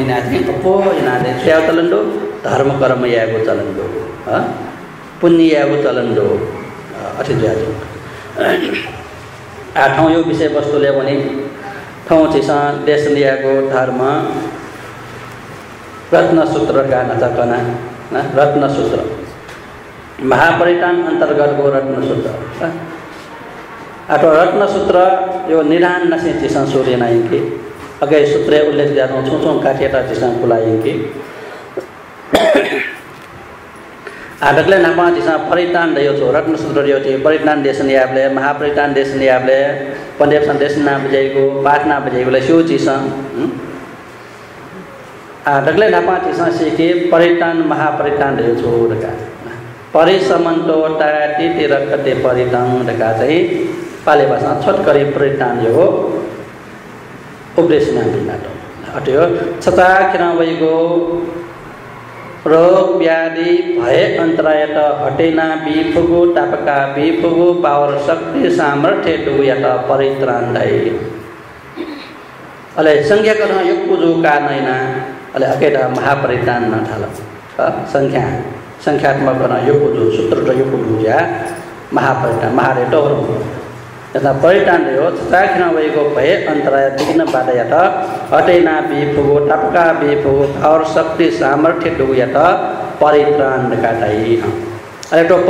महिना चाहिँ पो यिनीहरूले स्याउ चलन दो धर्म कर्म यागो चलन दो पुण्य यागो चलन दो अथि ज्याजो आठौँ यो विषयवस्तुले भने ठाउँ चाहिँ देश लिएको धर्म रत्नसूत्रका नचकना रत्नसूत्र महापरित्राण अन्तर्गतको रत्नसूत्र अथवा रत्नसूत्र यो निरान नसे चिसा सूर्य नाइके अगे सूत्र उल्लेख गर्नु छौँ काटिएटा चिसा खुलाइके आदकले नापा चिसा परित्राण दियो छो रत्नसूत्र दियो चाहिँ परित्राण देशन याबले महापरित्राण देशन याबले पण्डित सन्देश ना बजेको पाठना बजेको ले सो चिसा आदकले नापा चिसा सिके परित्राण महापरित्राण दियो छो दका परिसमन्तो ताति तिरकते परित्राण दका चाहिँ पाले भाषा छोटकरी परित्राण यो उपदेशना बिनाटो अट्यो छता किन भइगो रोग व्याधि भय अन्तराय त हटेना बिफुगु तापका बिफुगु पावर शक्ति सामर्थ्य दुयत परित्राण दै अले संख्या गर्न यो पुजु का नैना अले अकेटा महापरित्राण न थाल संख्यात्मक गर्न यो पुजु सूत्र र यो पुजु या महापरित्राण महारे टोर यता परित्राण हो छताखिन भएको भए अन्तराय विघ्न बाधयत हटेना बिफुगो टपका बिफुगो और शक्ति सामर्थ्य दुयत परित्राण काटाई अरे तो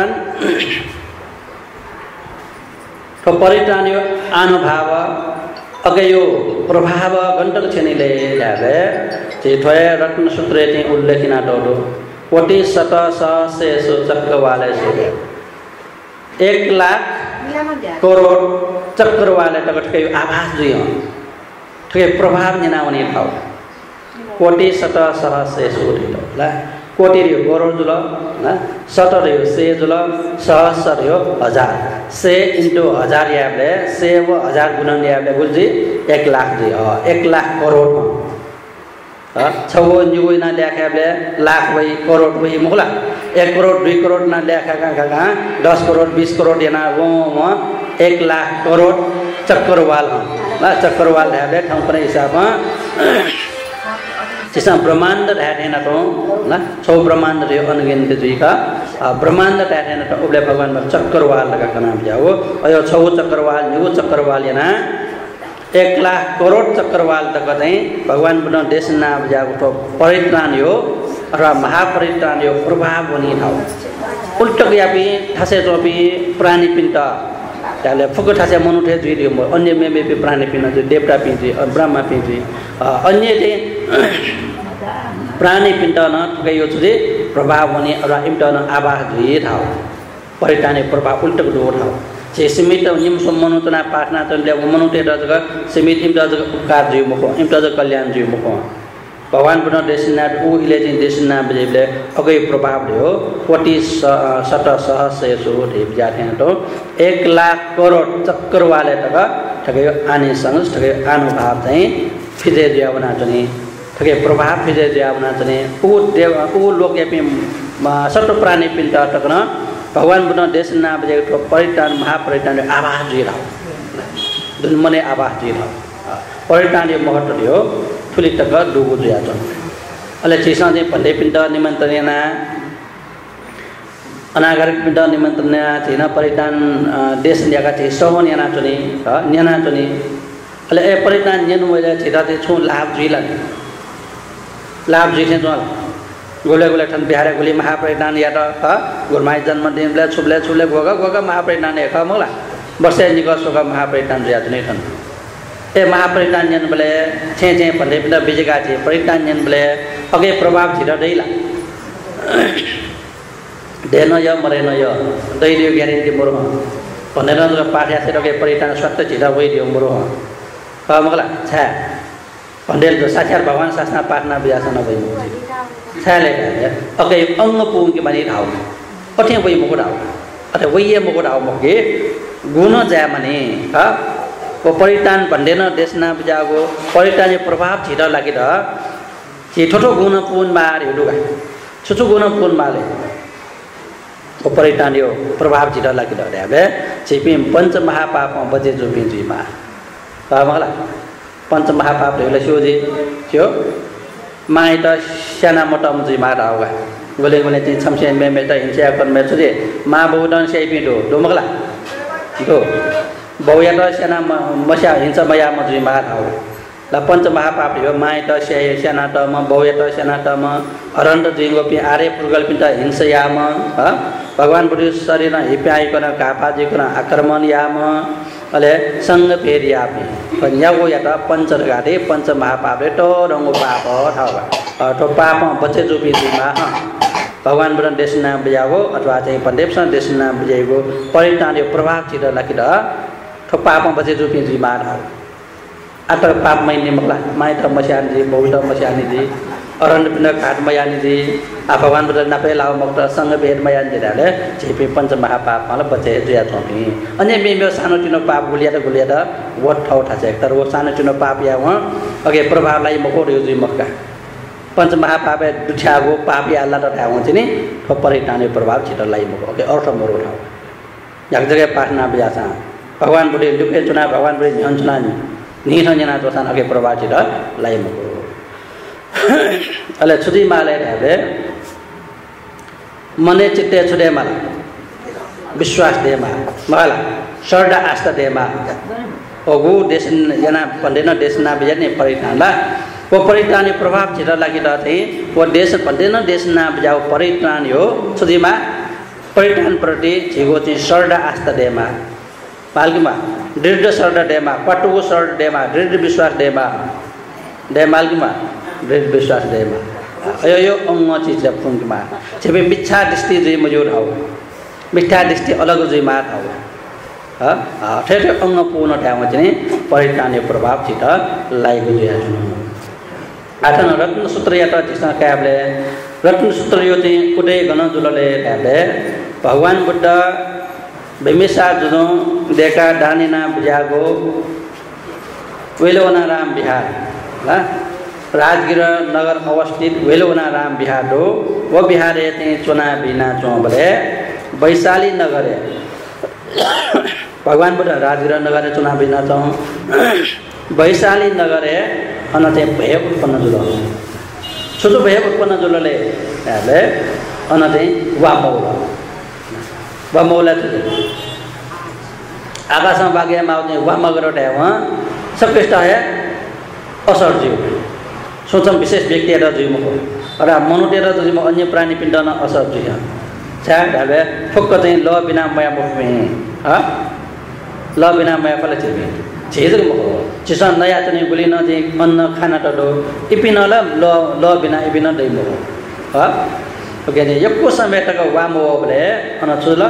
परित्राण यो अनुभाव अगे यो प्रभाव गण्डक छेनीले ल्याबे जे थोय रत्नसूत्र चाहिँ उल्लेखिना डोडो कोटि शत सहस्र चक्र वाले से 1 लाख करोड़ चक्कर वाले टकट के आभास दियो ठके प्रभाव जनाउने ठाउँ कोटि शत सहस्र सुरिलो ला कोटि रे करोड़ जुल ना शत रे से जुल सहस्र रे हजार से इन्टु हजार याबले से वो हजार गुणन याबले गुल्जी 1 लाख दियो 1 लाख करोड़ छौ जुगो ना ल्याखाबले लाख भई करोड़ भई मुखला 1 करोड़ 2 करोड़ ना ल्याखा का 10 करोड़ 20 करोड़ याना वो 1 लाख करोड़ चक्रवाल ना चक्रवाल ल्याबले ठाउँ पनि हिसाबमा जिसा ब्रह्माण्ड ढाडेना तो ना छौ ब्रह्माण्ड रे अनगिनत जुइका ब्रह्माण्ड ढाडेना तो उबले भगवान चक्रवाल लगा नाम जाओ अयो छौ चक्रवाल न्यू चक्रवाल याना 1 लाख करोड़ चक्रवाल तक चाहिँ भगवान बना देश नाम जाको तो परित्राण यो र महापरित्राण यो प्रभाव हुने ठाउँ उल्टो यापी थासे टोपी प्राणी पिण्ड त्याले फुको थासे मनुठे जुइदियो अन्य मेमे प्राणी पिण्ड जो देवता पिण्ड ब्रह्मा पिण्ड अन्य चाहिँ प्राणी पिण्ड न गयो जुदे प्रभाव हुने र इम्टन आवाज जुइ ठाउँ परित्राण प्रभाव उल्टो दो ठाउँ जे सीमित नियम सम्मनुतना पाठना तले मनुते रजग सीमित इम रजग उपकार जुइ मुखो इम रजग कल्याण जुइ मुखो भगवान पुनः देशना उ इले चाहिँ देशना बजेले अगै प्रभाव दियो कोटि शत सहस्र सो ढेप जाथे तो 1 लाख करोड़ चक्कर वाले तक ठगे आने संग ठगे अनुभाव चाहिँ फिजे ज्यावना चाहिँ ठगे प्रभाव फिजे ज्यावना चाहिँ उ देव उ लोक यापि सट प्राणी पिण्ड तकन भगवान पुनः देशना बजेको परित्राण महापरित्राण आवाज दिइरा जुन मने आवाज दिइरा परित्राण महत्व दियो ठुली तक डुगु ज्याछ अले चिसा चाहिँ भन्दै पिण्ड निमन्त्रणा अनागरिक पिण्ड निमन्त्रणा थिन परित्राण देश ल्याका थिए सहन याना चुनी न्याना चुनी अले ए परित्राण न्यानु मैले छिरा चाहिँ छु लाभ जुइला गोले गोले ठन बिहारे गोली महापरित्राण या त गुरमाई जन्मदिनले छुबले गोगा महापरित्राण एक मला वर्षे निगसोक महापरित्राण ज्या जुनै ठन ए महापरित्राण जन बले छे भन्दै पनि बिजेका थिए परित्राण जन बले अगे प्रभाव छिरा दैला देन य मरेन य दैलियो ग्यारेन्टी मोरो भनेर पाठ्या छ अगे परित्राण स्वास्थ्य छिरा होइदियो मोरो मगला छा भन्देल जो साक्षात भगवान शासना पाठना बियासन भइ छाले अगे अंग पुङ के मानि ठाउँ अठे वइ मुको ठाउँ अथे वइए मुको ठाउँ मगे गुण जा माने को परित्राण भन्दैन देशना बुझागो परित्राण प्रभाव छिरा लागि र छि ठोठो गुण पुन मार हेडुगा छुछु गुण पुन माले को परित्राण यो प्रभाव छिरा लागि र ल्याबे छिपि पंच महापाप बजे जो पिन्जीमा पामला पंच महापाप हेले सोजे थियो माई त साना मोटा मुजी मारा होगा बोले चाहिँ छम्से मेमे त हिंसा कर में छुदे माँ बहु डन से पिंडो दो मगला दो बहु या त साना मस्या हिंसा मया मुजी मारा हो ल पंच महापाप हो माई त साना त म बहु या त साना त म अरण्ड जिंगो पि आरे पुर्गल पिंता हिंसा या म भगवान बुद्धि शरीर हिप्याई कन कापाजी कन आक्रमण या म अले संग फेरिया पि पन्यागो या त पंच गाडे पंच महापाप तो रंगो पाप थावा तो पाप बच्चे जो भी दिमा भगवान बुद्धन देशना बजागो अथवा चाहिँ पण्डितसँग देशना बजागो परिणामले प्रभाव चिर लागिद तो पाप बच्चे जो भी दिमा आत पाप मैने मगला माई त मस्यान जी बहुत मस्यान जी अरण्य पिंड घाट मयानी जी आ भगवान बुद्ध नापे लाव मक्त संग भेद मयान जिराले झेपे पंच महापाप मलाई बचे जुया छोपी अन्य मेरो सानो तिनो पाप गुलिया वट ठाउँ ठाचे तर वो सानो तिनो पाप या वहाँ अगे प्रभावलाई मको रेउजी मक्का पंच महापाप दुठ्यागो पाप या अल्लाह ठाउँ हुन्छ नि ठो परिणामले प्रभाव छिटलाई मको ओके अर्थ मरो ठाउँ एक जगह प्रार्थना बियासा भगवान बुद्धि लुके चुना भगवान बुद्धि ध्यान चुना नि जना दोसान अगे प्रभाव छिटलाई मको अले छुदी माले ढाबे मने चित्ते छुदे माला विश्वास दे माला श्रद्धा आस्था दे मा ओगु देश जना पंडेन देशना बिजने परिणामला वो परिणाम प्रभाव छिरा लागिदा चाहिँ वो देश पंडेन देशना बजाउ परिणाम हो छुदीमा परिणाम प्रति झिगो चाहिँ श्रद्धा आस्था दे मा मालगिमा दृढ श्रद्धा दे मा पटुको श्रद्धा दे मा दृढ विश्वास दे मालगिमा दृढ़ विश्वास देमा यो अंग चीज जब फुंक मा छबे मिथ्या दृष्टि जे मजूर हो मिथ्या दृष्टि अलग जे मात हो ठेठ अंग पूर्ण ठाउँ चाहिँ परिणाम प्रभाव छिट लागेको जुया आठन रत्न सूत्र या त त्यसमा काबले रत्न सूत्र यो चाहिँ कुदै गन जुलले ढाले भगवान बुद्ध बेमिसा जुनो देखा दानिना बुझागो वेलवना राम बिहार ल राजगिर नगर अवस्थित वेलवना राम बिहार हो वो बिहारे चाहिँ चुना बिना चौबले वैशाली नगरे भगवान बुद्ध राजगिर नगरे चुना बिना चौ वैशाली नगरे अन चाहिँ भय उत्पन्न जुल छोटो भय उत्पन्न जुलले अन चाहिँ वामौला आकाशमा बागेमा आउने वामगर वहाँ सकृष्ट है असर जीव सोचम विशेष व्यक्ति जीवको र मनुष्य जीवमा अन्य प्राणी पिण्ड न असर जीव छ्या ढाबे फुक्क चाहिँ ल बिना माया मुखमे ल बिना माया फल छिपे झेजको मुख चिसा नया चाहिँ गुली न चाहिँ अन्न खाना टडो इपिन ल बिना इपिन दै मुख ओके ने यको समेतको वामो बले अन छुल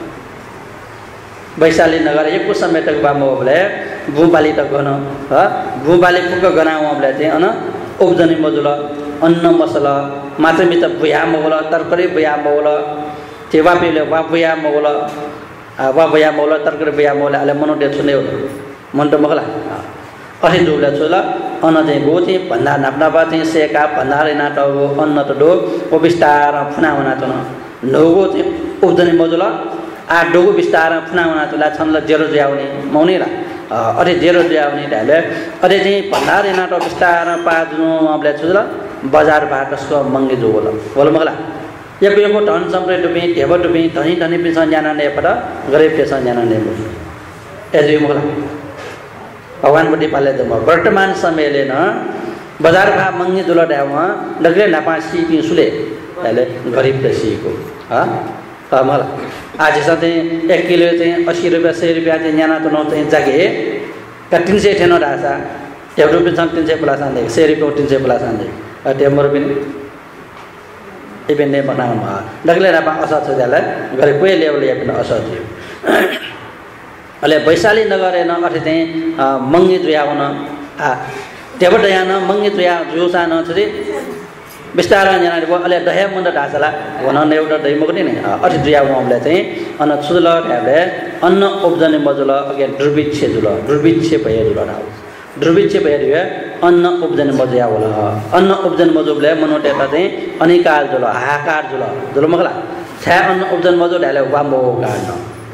वैशाली नगर यको समेतको वामो बले भूबाली त गन भूबाली फुक्क गनाउ बले चाहिँ अन उब्जनी मजुल अन्न मसला माछा मित बुया मगोला तरकारी बुया मगोला चेवापीले वा बुया मगोला तरकारी बुया मगोला अले मनो दे छुने मन त मगला अहि जुले छुला अन्न चाहिँ गो चाहिँ भन्दा नाप्ना बा चाहिँ सेका भन्दा रेना त अन्न त डो ओ विस्तार फुनाउना त नगो चाहिँ उब्जनी मजुल आ डोगो विस्तार फुनाउना तला छनले जेरो ज्याउने मौनीला अरे जेरो ज्याउने ढाले अरे चाहिँ भण्डार एना त विस्तार पाजुनु अबले छुला बजार बाटसको मंगे जो बोल मगला यको धन सम्पत्ति डुबी ढेबो डुबी धनी पिसन जाना ने पड गरीब पिसन जाना ने एजु मगला भगवान बुद्धि पाले दम वर्तमान समयले न बजार भा मंगे जुल ढावा डगले नापा सीपी सुले ढाले गरीब पेसीको मला आज चाहिँ 1 किलो चाहिँ 80 रुपैयाँ 100 रुपैयाँ चाहिँ न्याना त न चाहिँ जागे का 300 ठेनो रासा एक रुपैयाँ सँग 300 प्लस आन्दै 100 रुपैयाँ 300 प्लस आन्दै टेम्बर पनि इबेने बनाउन डगले रापा असर छ जाला गरे कोही लेवल या पनि असर थियो अले वैशाली नगर न अथे चाहिँ मंगे जुयाउन टेबट यान मंगे जुया जुसा न छरी विस्तार जना अले दहे मुन्ड ढासला भन एउटा दैमको नि अथि जुया उमले चाहिँ अन छुल ढाबे अन्न उब्जने मजुल अगे दुर्भिक्ष जुल दुर्भिक्ष भए जुल राउ दुर्भिक्ष भए दिए अन्न उब्जने मजुया होला अन्न उब्जने मजुले मनोटेता चाहिँ अनिकाल जुल हाहाकार जुल मगला छ्या अन्न उब्जने मजु ढाले वामो गाड्न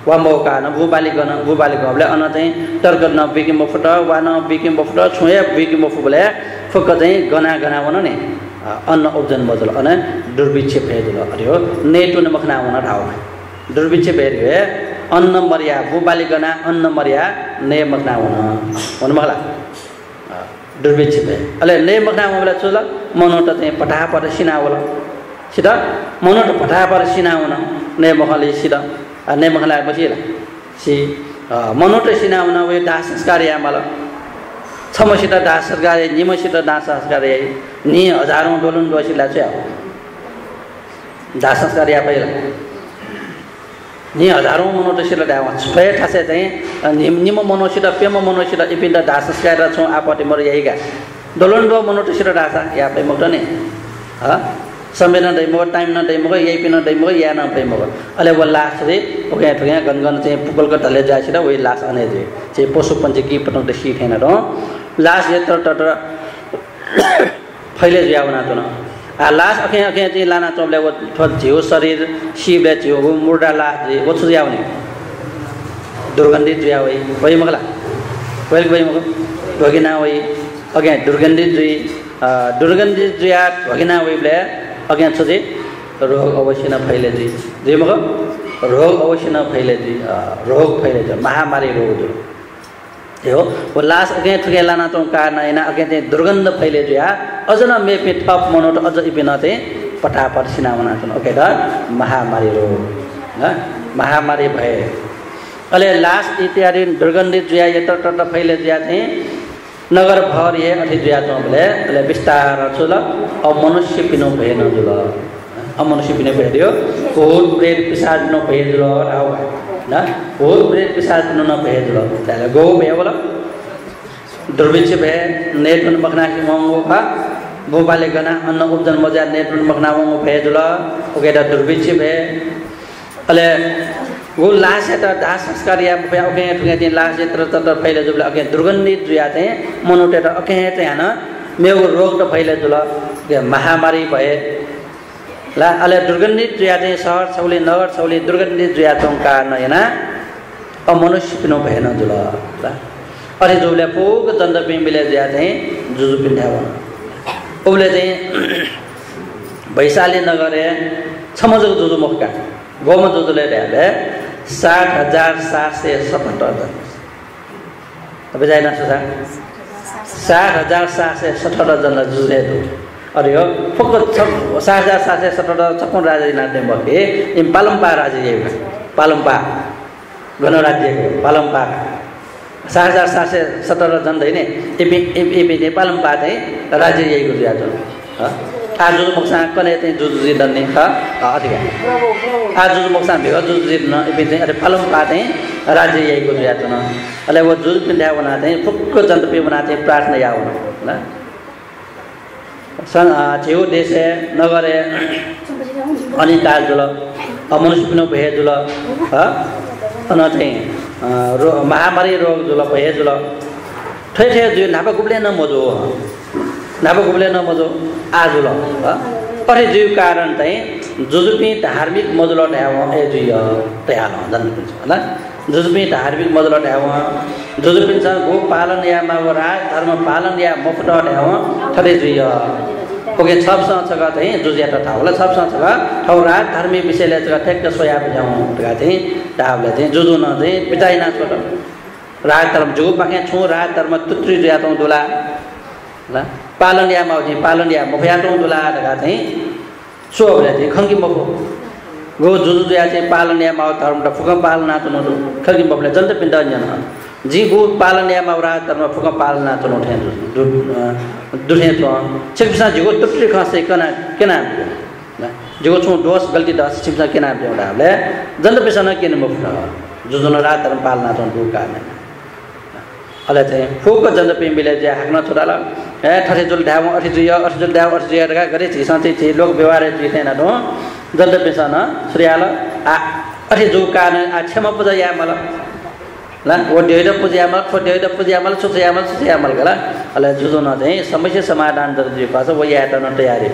वा मौका न भूबालिक बले अन चाहिँ तर्क न बिकिम फुट वा न बिकिम फुट छुए बिकिम फुबले फुक चाहिँ गना वन नि अन्न उब्जन बजल अन दुर्भिक्ष भेदल अरे नेटु न मखना वन ठाउँ दुर्भिक्ष भेद भए अन्न मर्या भूबालिकना अन्न मर्या ने मखना वन मखला दुर्भिक्ष भए अले ने मखना वला चुल मनोट चाहिँ पठा पर सिनावला सिदा मनोट पठा पर सिनाउन ने मखले सिदा ने मखला बसिला सी मनोट सिनाउन वे दास संस्कार यामला छमसित दास संस्कार निमसित दास संस्कार नि हजारौं डोलन दोसिला चाहिँ दास संस्कार या पहिला नि हजारौं मनोट सिला दावा छय ठासे चाहिँ निम मनोसित पेम मनोसित इपिन्द दास संस्कार छौ आपति मर यहीगा डोलन दो मनोट सिला दासा या पै मत नि ह समय न दैमो टाइम न दैमो यही पिन दैमो या न दैमो अले वो लास रे ओके ठगे गनगन चाहिँ पुकल को तले जासिरा वही लास अने जे चाहिँ पशु पंछी की पटक द सी थेन र लास यत्र तत्र फैले ज्यावना त न आ लास अखे चाहिँ लाना चोबले वो थो जिउ शरीर शिवले जिउ मुर्दा लास जे वो ज्यावने दुर्गन्धित ज्यावै वही मगला वही मग ढोगिना वही अगे दुर्गन्धित ज्या ढोगिना वहीले अज्ञा छे रोग अवश्य न फैले जी मग रोग अवश्य न फैले जी रोग फैले महामारी रोग जो वो लास अज्ञा ठुके लाना तो कारण हैन अज्ञा चाहिँ दुर्गन्ध फैले जो अझ न मेपे थप मनोट अझ इपिन चाहिँ पटापट सिनावना छन् ओके द महामारी रोग ह महामारी भए अले लास इत्यादि दुर्गन्धित जुया यत्र तत्र फैले जुया चाहिँ नगर भर ये अति जुया तो बोले अले विस्तार छुल अब मनुष्य पिनो भएन जुल अमनुष्य पिनो भएदियो भूत प्रेत पिशाच न भएजुल राव न भूत प्रेत पिशाच न भएजुल त्याले गो भए बोला दुर्भिक्ष भए नेटन मखना कि मंगो भा भूपाले गना अन्न उब्जन मजा नेटन मखना मंगो भएजुल ओकेटा दुर्भिक्ष भए अले वो लास त दास संस्कार या ओके ठुके चाहिँ लास यत्र तत्र फैले जुल अके दुर्गन्धित जुया चाहिँ मनोटेट अके चाहिँ हैन मेगो रोग त फैले जुल महामारी भए ला अले दुर्गन्धित जुया चाहिँ शहर छौले नगर छौले दुर्गन्धित जुया चाहिँ कारण हैन अमनुष्य पिनो भएन जुल ला अरे जुले पोग दण्ड बिम्बिले जुया चाहिँ जुजु पिन्डाव उले चाहिँ वैशाली नगरे छमजको जुजु मुखका गोम जुजुले ल्याले 60,777 अब जाइन सुसा 60,777 जना जुझे दो अरे यो फुक 60,777 छप्पन राजा नाते बके इम पालम्पा राज्य पालम्पा गणराज्यको पालम्पा 60,777 जन हैन एपी पालम्पा चाहिँ राज्य यहीको ज्यादा ह आज मुक्सा कने चाहिँ जुजुजी दन्ने ख अधिकार आज मुक्सा भेग जुजुजी न इपि चाहिँ अरे पालम पा चाहिँ राज्य यहीको ज्यादा न अले वो जुज पिन्डा बना चाहिँ फुक्क जन्तपे बना चाहिँ प्रार्थना या हुन ल सन छेउ देशे नगरे अनि काल जुल अमनुष्य पिनो भए जुल ह अन चाहिँ महामारी रोग जुल भए जुल ठै जुल नापा गुब्ले न मजो नापा गुब्ले न मजो आजुल अरे जुय कारण चाहिँ जुजुपी धार्मिक मजुलो ढ्याव ए जुय तयाल जन्पिन्छ हैन जुजुपी धार्मिक मजुलो ढ्याव जुजुपिन्छ गो पालन या मावरा धर्म पालन या मुक्त ढ्याव थरे जुय ओके छपसँग छगा चाहिँ जुजियाटा ठाउँला छपसँग छगा ठौरा धार्मिक विषयले छगा ठेक्क सोया बुझाउ तका चाहिँ डाबले चाहिँ जुजु न चाहिँ पिटाइना छोट राज धर्म जुगु पाके छु राज धर्म तुत्री जुयातौ दुला ल पालन या माउजी पालन या मफयाटौ दुला तका चाहिँ सोबले चाहिँ खंगी मफो गो जुजु जुया चाहिँ पालन या माउ धर्म त फुक पालना त नो खंगी मफले जन्त पिण्ड जन जी गो पालन या माउरा धर्म फुक पालना त नो ठे दुठे त छिपसा जिगो तुत्री खसे कना केना जिगो छु दोष गल्ती दस छिपसा केना बेउडाले जन्त पिसन केन मफला जुजुन रात धर्म पालना त दु कारण अले चाहिँ फुक जन्त पिम्बिले जे हाक्न छोडाला ए ठठे जुल ढाव अठि जुय टका गरे छिसा चाहिँ लोक व्यवहार जिथेन दो जन्त पिसन श्रीयाल आ अठि जु कारण आ क्षमा पूजा या मल ल वो डेड पूजा मल फो डेड पूजा मल सुया मल गला अले जुजुन चाहिँ समस्या समाधान दर जे पास वो या त न तयारी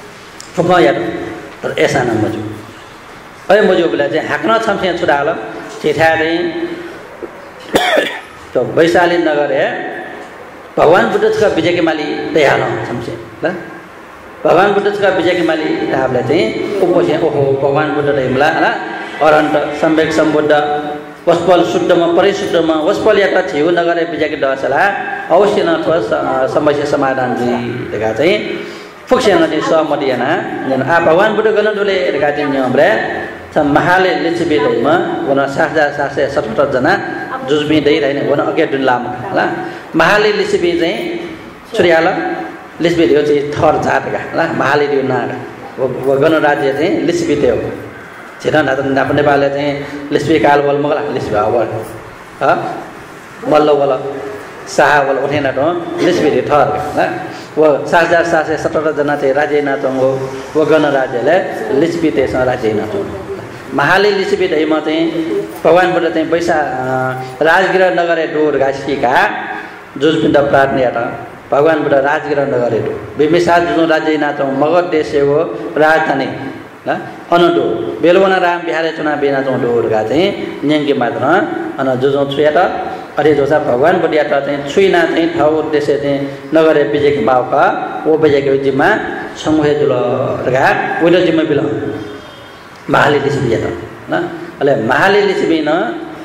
फुक या तर ऐसा न मजु अरे मजु बोले चाहिँ हाक्न छमसे छोडाला चिठा चाहिँ तो वैशाली नगर है भगवान बुद्ध का विजय के माली तैयार हो समझे ल भगवान बुद्ध का विजय के माली आपले चाहिँ उपोषे ओहो भगवान बुद्ध रहेमला हैन अरन्त सम्वेक सम्बुद्ध वस्पल शुद्धमा परिशुद्धमा वस्पल यात्रा थियो नगरे विजय के दशला अवश्य न समस्या समाधान जी देखा चाहिँ फुक्सेन चाहिँ सहमतिना आ भगवान बुद्ध गर्न डोले देखा चाहिँ नियमले महाले लिच्छबी दैमा वन 7,777 जना जुजबी दै रहेन वन अगे दुन लाम ल महाले लिच्छबी चाहिँ छुरियाला लिच्छबी दियो चाहिँ थर जातका ल महाले दियो नाग व गणराज्य चाहिँ लिच्छबी थियो छिन नाप नेपालले चाहिँ लिच्छबी काल वल मगला लिच्छबी अवर ह मल्ल वल साहा वल उठेन त लिच्छबी दियो थर ल व 7,777 जना चाहिँ राज्य नाचंगो व गणराज्यले लिच्छबी देश राज्य नाचंगो महाले लिच्छबी दैमा चाहिँ भगवान बुद्ध चाहिँ बैसा राजगिर नगरे डोर घासिका जुजपिण्ड प्रार्थना भगवान बुद्ध राजगिर नगरे डो बिम्बिसार जुन राज्य नाचौं मगध देश हो राजधानी ल अनडो बेलवना राम बिहारे चुना बिना चौं डोरगा चाहिँ न्याङ्गे मात्र अन जुजौ छुयाट अरे जोसा भगवान बुद्ध यात्रा चाहिँ छुइना चाहिँ ठाउँ देश चाहिँ नगरे विजयको माउका ओ विजयको जिम्मा समूह जुल रगा उले जिम्मा बिल महाले लिच्छबी यात्रा ल अले महाले लिच्छबी न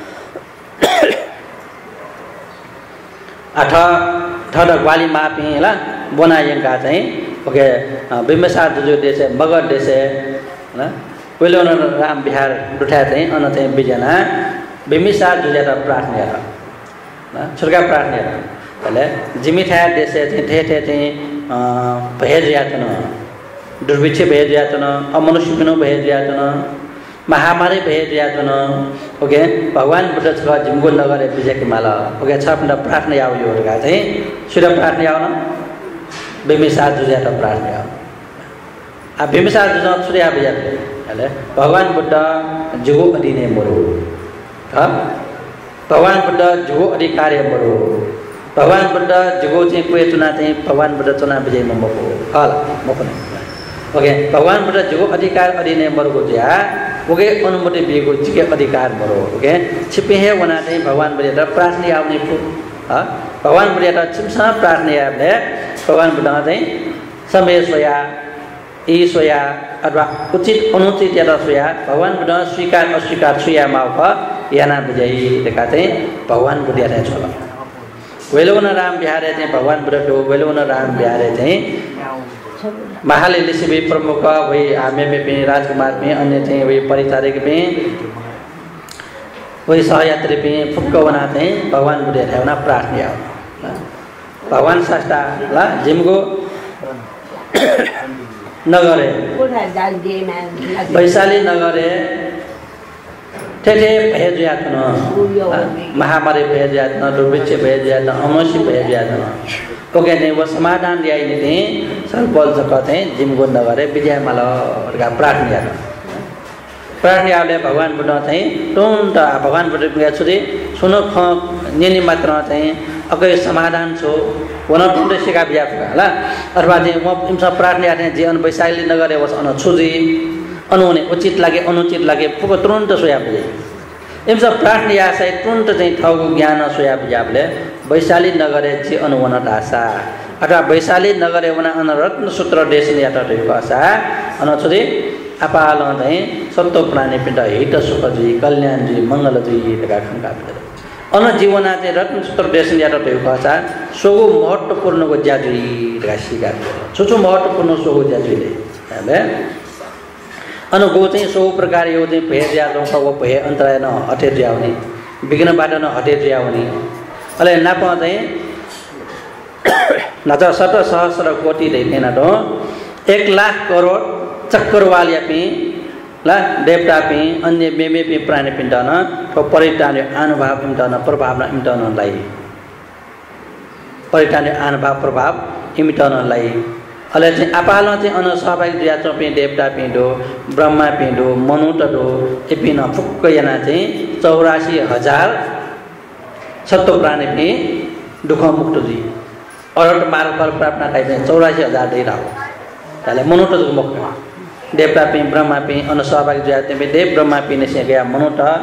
आठ ठड ग्वाली मापी ल बनायंका चाहिँ ओके बिम्बसार जुजु देश मगध देश ल पहिले उन राम बिहार दुठा चाहिँ अन चाहिँ बिजना बिम्बिसार जुजेर प्रार्थना ल छुर्गा प्रार्थना ले जिमिठा देश चाहिँ ठेठे चाहिँ भेज यातन दुर्भिक्ष भेज यातन अमनुष्य पिनो भेज यातन महामारी भेज यातन ओके भगवान बुद्ध छ जिमगो नगरे विजय के माला ओके छपन प्रार्थना आउ यो गा चाहिँ सूर्य प्रार्थना आउन बिम्बिसार जुजेर प्रार्थना आ बिम्बिसार जुज सूर्य विजय ले भगवान बुद्ध जुगो अधीने मरो ह भगवान बुद्ध जुगो अधिकार मरो भगवान बुद्ध जुगो चाहिँ कुए चुना चाहिँ भगवान बुद्ध चुना विजय मको हल मको ओके भगवान बुद्ध जुगो अधिकार अधीने मरो दिया ओके अनुमति दिएको जिके अधिकार मरो ओके छिपे हे वना चाहिँ भगवान बुद्ध प्रार्थना आउने फु ह भगवान बुद्ध छिमसा प्रार्थना आले भगवान बुद्ध चाहिँ समय सोया ई सोया अथवा उचित अनुचित यात्रा सोया भगवान बुद्ध स्वीकार अस्वीकार सोया माउक याना विजयी देखा चाहिँ भगवान बुद्ध चाहिँ छोला वेलुन राम बिहारे चाहिँ भगवान बुद्ध को वेलुन राम बिहारे चाहिँ महाले लिच्छबी प्रमुख वही आमे में भी राजकुमार में अन्य चाहिँ वही परिचारक में वही सहयात्री में फुक्कवना चाहिँ भगवान बुद्ध ठेवना प्रार्थना भगवान शास्ता ला जिमगो नगरे वैशाली नगरे ठेठे भेज यातन महामारी भेज यातन दुर्भिक्ष भेज यातन अमनुष्य भेज यातन ओके ने वो समाधान ल्याइ नि सरपल सकते जिमगो नगरे विजय माला प्रार्थना प्रार्थनाले भगवान बुद्ध चाहिँ तुरन्त भगवान बुद्ध छुरी सुनो ख नेनी मात्र चाहिँ अकै समाधान छो वन तुरन्त सिका बिया होला अथवा चाहिँ म इमसा प्रार्थना चाहिँ जीवन वैशाली नगरे वस अन छुजी अनुने उचित लागे अनुचित लागे पुग तुरन्त सोया बिया इमसा प्रार्थना चाहिँ तुरन्त चाहिँ ठाउँको ज्ञान सोया बियाले वैशाली नगरे जी अनुवन आशा अथवा वैशाली नगरे वन अन रत्न सूत्र देश यात्रा रहेको आशा अन छुरी अपाल चाहिँ सत्तो प्राणी पिण्ड हित सुख जी कल्याण जी मंगल जी तका खंका अन जीवना चाहिँ रत्न सूत्र देश यात्रा रहेको आशा सोगो महत्त्वपूर्ण को ज्याजुई तका सिका छुछु महत्त्वपूर्ण सोगो ज्याजुले हैले अन गो चाहिँ सो प्रकार यो चाहिँ भेज यात्रा छ वो भए अन्तराय न हटे जाउने विघ्नबाट न हटे जाउने अले नाप चाहिँ नज 7 सहस्र कोटी दैथेन तो 1 लाख करोड चक्रवालिया पी ला देवता पी अन्य मेमे पी प्राणी पिण्डन तो परिटान अनुभव इम्टन प्रभाव न इम्टन लाई परिटान अनुभव प्रभाव इम्टन लाई अले चाहिँ अपाल चाहिँ अन सहभागी यात्रा पी देवता पिण्डो ब्रह्मा पिण्डो मनुत दो एपिन फुक्क याना चाहिँ 84,000 सत्तो प्राणी पी दुख मुक्त जी अरट मार्ग फल प्राप्त खाइ चाहिँ 84,000 दे राहो ताले मनुत को मुक्त देवता पी ब्रह्मा पी अन सहभागी यात्रा पी देव ब्रह्मा पी ने से गया मनुत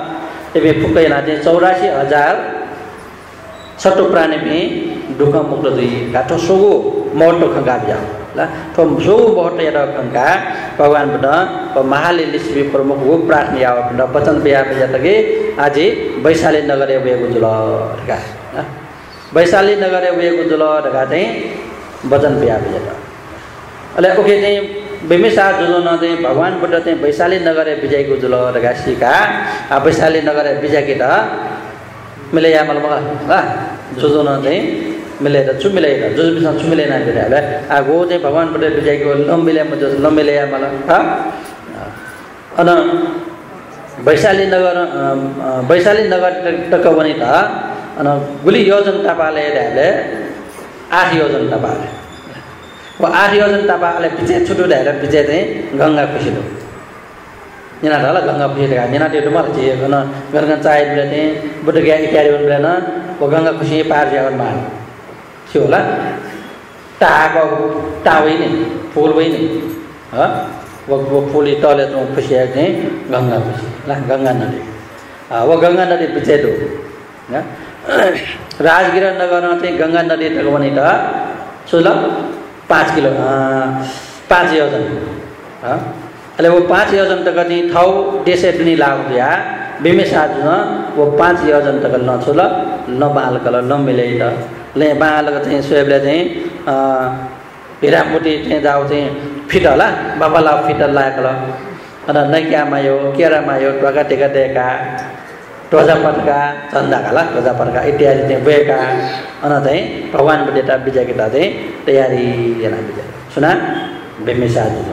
एबे फुकै ना चाहिँ 84,000 सट्टो प्राणी पनि दुःख मुक्त दुई गाठो सोगो मोटो खंगा बिया ला तो सोगो मोटो या खंगा भगवान बड महाले लिसबी प्रमुख वो प्रार्थना या बड वचन बिया बिया तगे आज वैशाली नगरे वेगु जुल ढका वैशाली नगरे वेगु जुल ढका चाहिँ वचन बिया बिया अले ओके चाहिँ बेमिसार जुल न चाहिँ भगवान बड चाहिँ वैशाली नगरे विजयको जुल ढका सिका वैशाली नगरे विजय के त मिले या मल मगा जो न चाहिँ मिले त छु मिले जो बिसा छु मिले ना बिले आगो चाहिँ भगवान बड विजयको लम्बिले म जो लम्बिले या मल ह अन वैशाली नगर टकवनी त अन गुली योजन तपाईले ढाले 8 योजन तपाईले वो 8 योजन तपाईले पिछे छुटु ढाले पिछे चाहिँ गंगा खुसिलो निना ढाला गंगा खुसिलो निना त्यो मलाई चाहिँ अन गंगा चाय बिले चाहिँ बुटग्या इत्यादि बिले न वो गंगा खुसी पार जावन मान थियो होला टाको टावै नि फूल वै नि ह वो फूली तले तो खुसी चाहिँ गंगा खुसी ला गंगा नदी वो गंगा नदी पिछे दो न राजगिर नगर चाहिँ गंगा नदी टकवनी त सुल 5 किलो 5 योजन ह अले वो 5 योजन तक चाहिँ थाउ देशे पनि लाग्या बिमेसा जुन वो 5 योजन तक न छुल न बाल कल न मिले त ले बाल चाहिँ सोबले चाहिँ हिरामुटी चाहिँ जाउ चाहिँ फिट होला बाबाला फिट लागल अन नैक्यामा यो केरामा यो टका टेका देका टोजा पटका चन्दा काला टोजा पटका इत्यादि चाहिँ बेका अन चाहिँ भगवान बडेटा विजय केटा चाहिँ तयारी जना विजय सुना बेमिसा जुन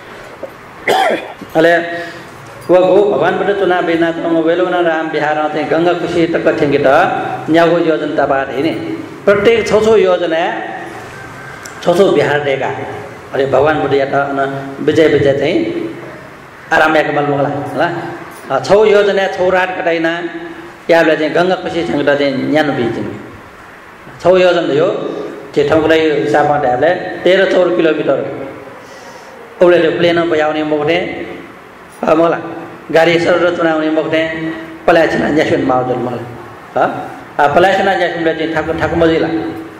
अले वो गो भगवान बडे चुना बिना त वेलोना राम बिहार चाहिँ गंगा खुसी त कठिन केटा न्यागो योजना त बात हैन प्रत्येक छोछो योजना छोछो बिहार देगा अरे भगवान बडे त विजय चाहिँ आराम एकमल मगला होला छौ योजना छौराट कटाइना याले चाहिँ गंगा खुसी छंगटा चाहिँ न्यानो बिजिङ छौ योजना यो जे ठाउँलाई हिसाबमा ढाले 13 किलोमिटर ओले प्लेन बयाउने मोक्ने मला गाडी सरर चुनाउने मोक्ने पलायछना ज्यासन माउजल मला ह पलायछना ज्यासनले चाहिँ ठाकु मजिला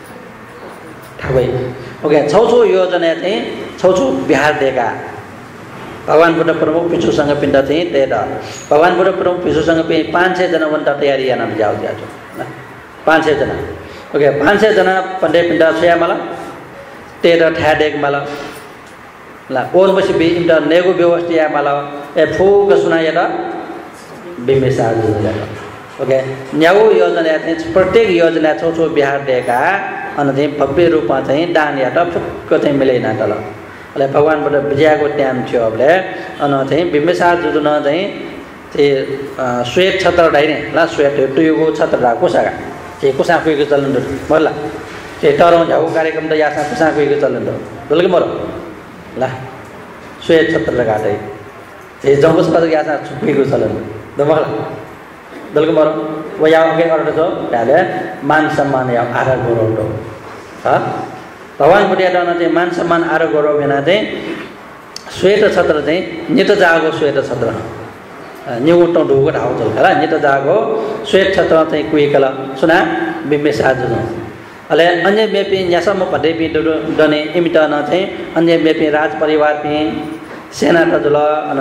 ठाकै ओके छौ योजना चाहिँ छौ बिहार देगा भगवान बुद्ध प्रमुख पिछुसँग पिण्ड चाहिँ तेदा भगवान बुद्ध प्रमुख पिछुसँग पे 500 जना वन्ता तयारी याना जाउ जाजो 500 जना ओके 500 जना पण्डे पिण्ड छया मला तेदा ठाडेक मला ला ओन बसी बे इन्ट नेगो व्यवस्था मला ए फुग सुनायदा बिमेसा जुला ओके न्याउ योजना चाहिँ प्रत्येक योजना छौ बिहार देगा अनि चाहिँ भव्य रूपमा चाहिँ दान या त फुक्क चाहिँ मिलेन तल अले भगवान बड विजयको टाइम थियो अबले अन चाहिँ बिमेसा जुजुन चाहिँ ते श्वेत छत्र डाइने ला श्वेत टुयुगो छत्र रा कोसागा जे कोसा कुइको चलन दु मरला जे तरौ जाउ कार्यक्रम त यासा कोसा कुइको चलन दु दलके मर ला श्वेत छत्र लगादै जे जंगस पद यासा कुइको चलन दु मरला दलके मर वो या के अर्थ छ ताले मान सम्मान या आदर गौरव दो ह भगवान बडेटा चाहिँ मान सम्मान आरो गौरव बिना चाहिँ श्वेत छत्र चाहिँ नित जागो श्वेत छत्र न्युटो ढुगो ढाउ चलखला नित जागो श्वेत छत्र चाहिँ कुइकला सुना बिमेसा जुन अले अन्य मेपि न्यासम पढे पि दने इमिटा न चाहिँ अन्य मेपि राज परिवार पि सेना त जुल अन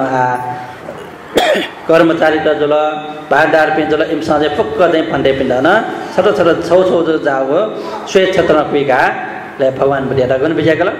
कर्मचारी त जुल भागदार पि जुल इमसा चाहिँ फुक्क चाहिँ फन्डे पिण्ड न छोटो छोटो छौ जागो श्वेत छत्र कुइका ले भगवान बडेटा गन विजय कला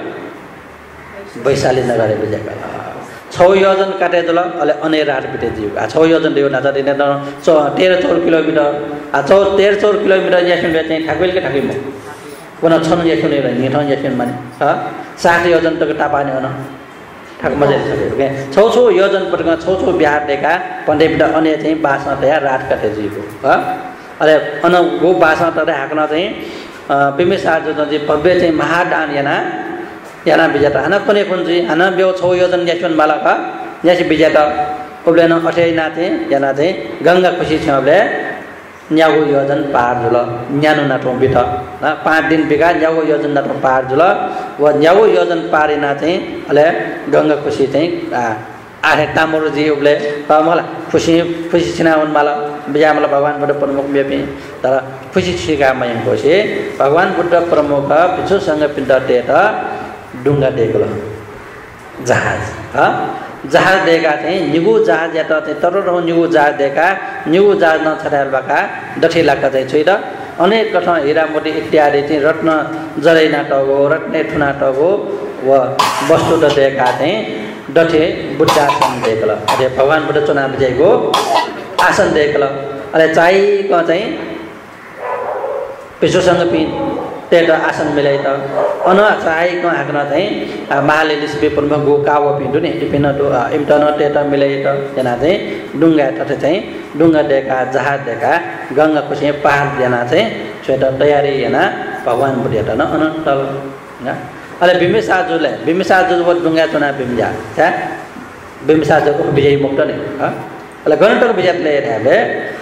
वैशाली नगरे विजय कला 6 योजन काटे दल अले अने रात पिटे दिउ आ 6 योजन दिउ नाचा दिने त 13 किलोमिटर आ 13 किलोमिटर यासन चाहिँ ठाकुल के ठाकुम कोना छन यासन रे नि ठाउँ यासन माने ह 60 योजन तक टापाने हो न ठाक मजे छ के 6 योजन पटक 6 बिहार देका पण्डे पिटा अने चाहिँ बासमा तया रात काटे दिउ ह अले अन गो बासमा त हाक्न चाहिँ बिमेसा जुन चाहिँ भव्य चाहिँ महादान याना विजेता हन पनि कुन्जी हन बेउ 6 योजन यासन मालका यासी विजेता उब्लेन अठैना चाहिँ याना चाहिँ गंगा खुसी छ उब्ले न्यागो योजन पार जुल न्यानो नाटो बित 5 दिन बिगा न्यागो योजन नाटो पार जुल व न्यागो योजन पारेना चाहिँ अले गंगा खुसी चाहिँ आहे तामरो जी उब्ले मला खुसी छिना हुन माला बिजामला भगवान बुद्ध प्रमुख बेपि तर खुसी छिका मयम कोसे भगवान बुद्ध प्रमुख पिछुसँग पिण्ड टेट डुङ्गा देकल जहाज जहाज देका चाहिँ निगु जहाज या त तररो निगु जहाज देका निगु जहाज न छडाल बाका डठी लाका चाहिँ छैन अनेक कथा हीरा मोती इत्यादि चाहिँ रत्न जरैना टगो रत्ने ठुना टगो व वस्तु त देका चाहिँ डठे बुद्ध आसन देकल अरे भगवान बुद्ध चुनाव विजयको आसन देकल अरे चाहिको चाहिँ पिछुसँग पिन तेट आसन मिलाई त अन चाहिको हाक्न चाहिँ महालेलिस पेपरमा गो काव पिन्डु नि पिन इम्टन तेट मिलाई त जना चाहिँ डुङ्गा तथे चाहिँ डुङ्गा देका जहाज देका गङ्गा कुसे पहाड जना चाहिँ छेट तयारी जना भगवान बुद्ध त न अनन्त न अले बिम्बिसाजुले डुङ्गा चुना बिम्जा छ बिम्बिसाजुको विजय मुक्त नि अले गणतन्त्र विजयले हेर्ने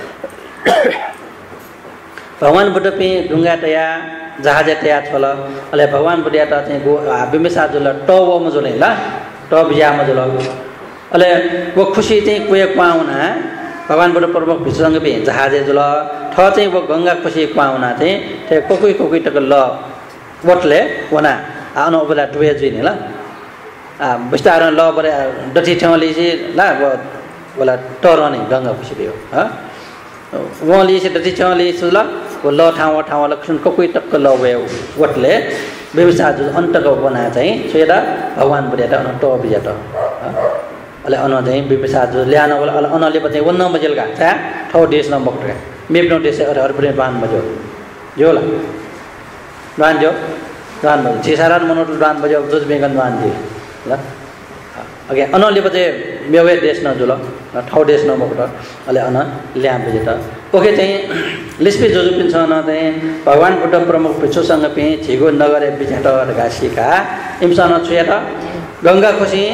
भगवान बुद्ध पे डुङ्गा तया जहाज तया छल अले भगवान बुद्ध त चाहिँ बिम्बिसाजुले टव मजुले ल टव बिजा मजुल अले वो खुसी चाहिँ कुए पाउना भगवान बुद्ध प्रमुख भिसँग बे जहाज जुल ठ चाहिँ वो गङ्गा खुसी पाउना चाहिँ ते कोकुई टक ल वटले वना आउन बेला डुबे जुइन ल बिस्तार ल बरे डठी ठेवली चाहिँ ल बोला टरने गङ्गा खुसी दियो वली से डठी ठेवली सुल वो ल ठाउँ लक्षण कोकुई टक्क ल वटले व्यवसाय अन्तको बना चाहिँ छेदा भगवान बुद्ध त अन ट बिजा त अले अन चाहिँ व्यवसाय ल्यान अनले चाहिँ वन मजेल गा छ ठौ देश न मक्ट मेप्नो देश हर पुरे बान मजो जो ल बान जो बान मजो छिसारान मनोट बान बजो जुज बेगन बान दि ल ओके अनले चाहिँ मेवे देश न जुल ठौ देश न मक्ट अले अन ल्या बिजा त ओके चाहिँ लिस्पी जोजुपिन छ न चाहिँ भगवान बुद्ध प्रमुख पिछुसँग पे छिगो नगरे बिचाट गासीका इमसन छुया त गङ्गा खुसी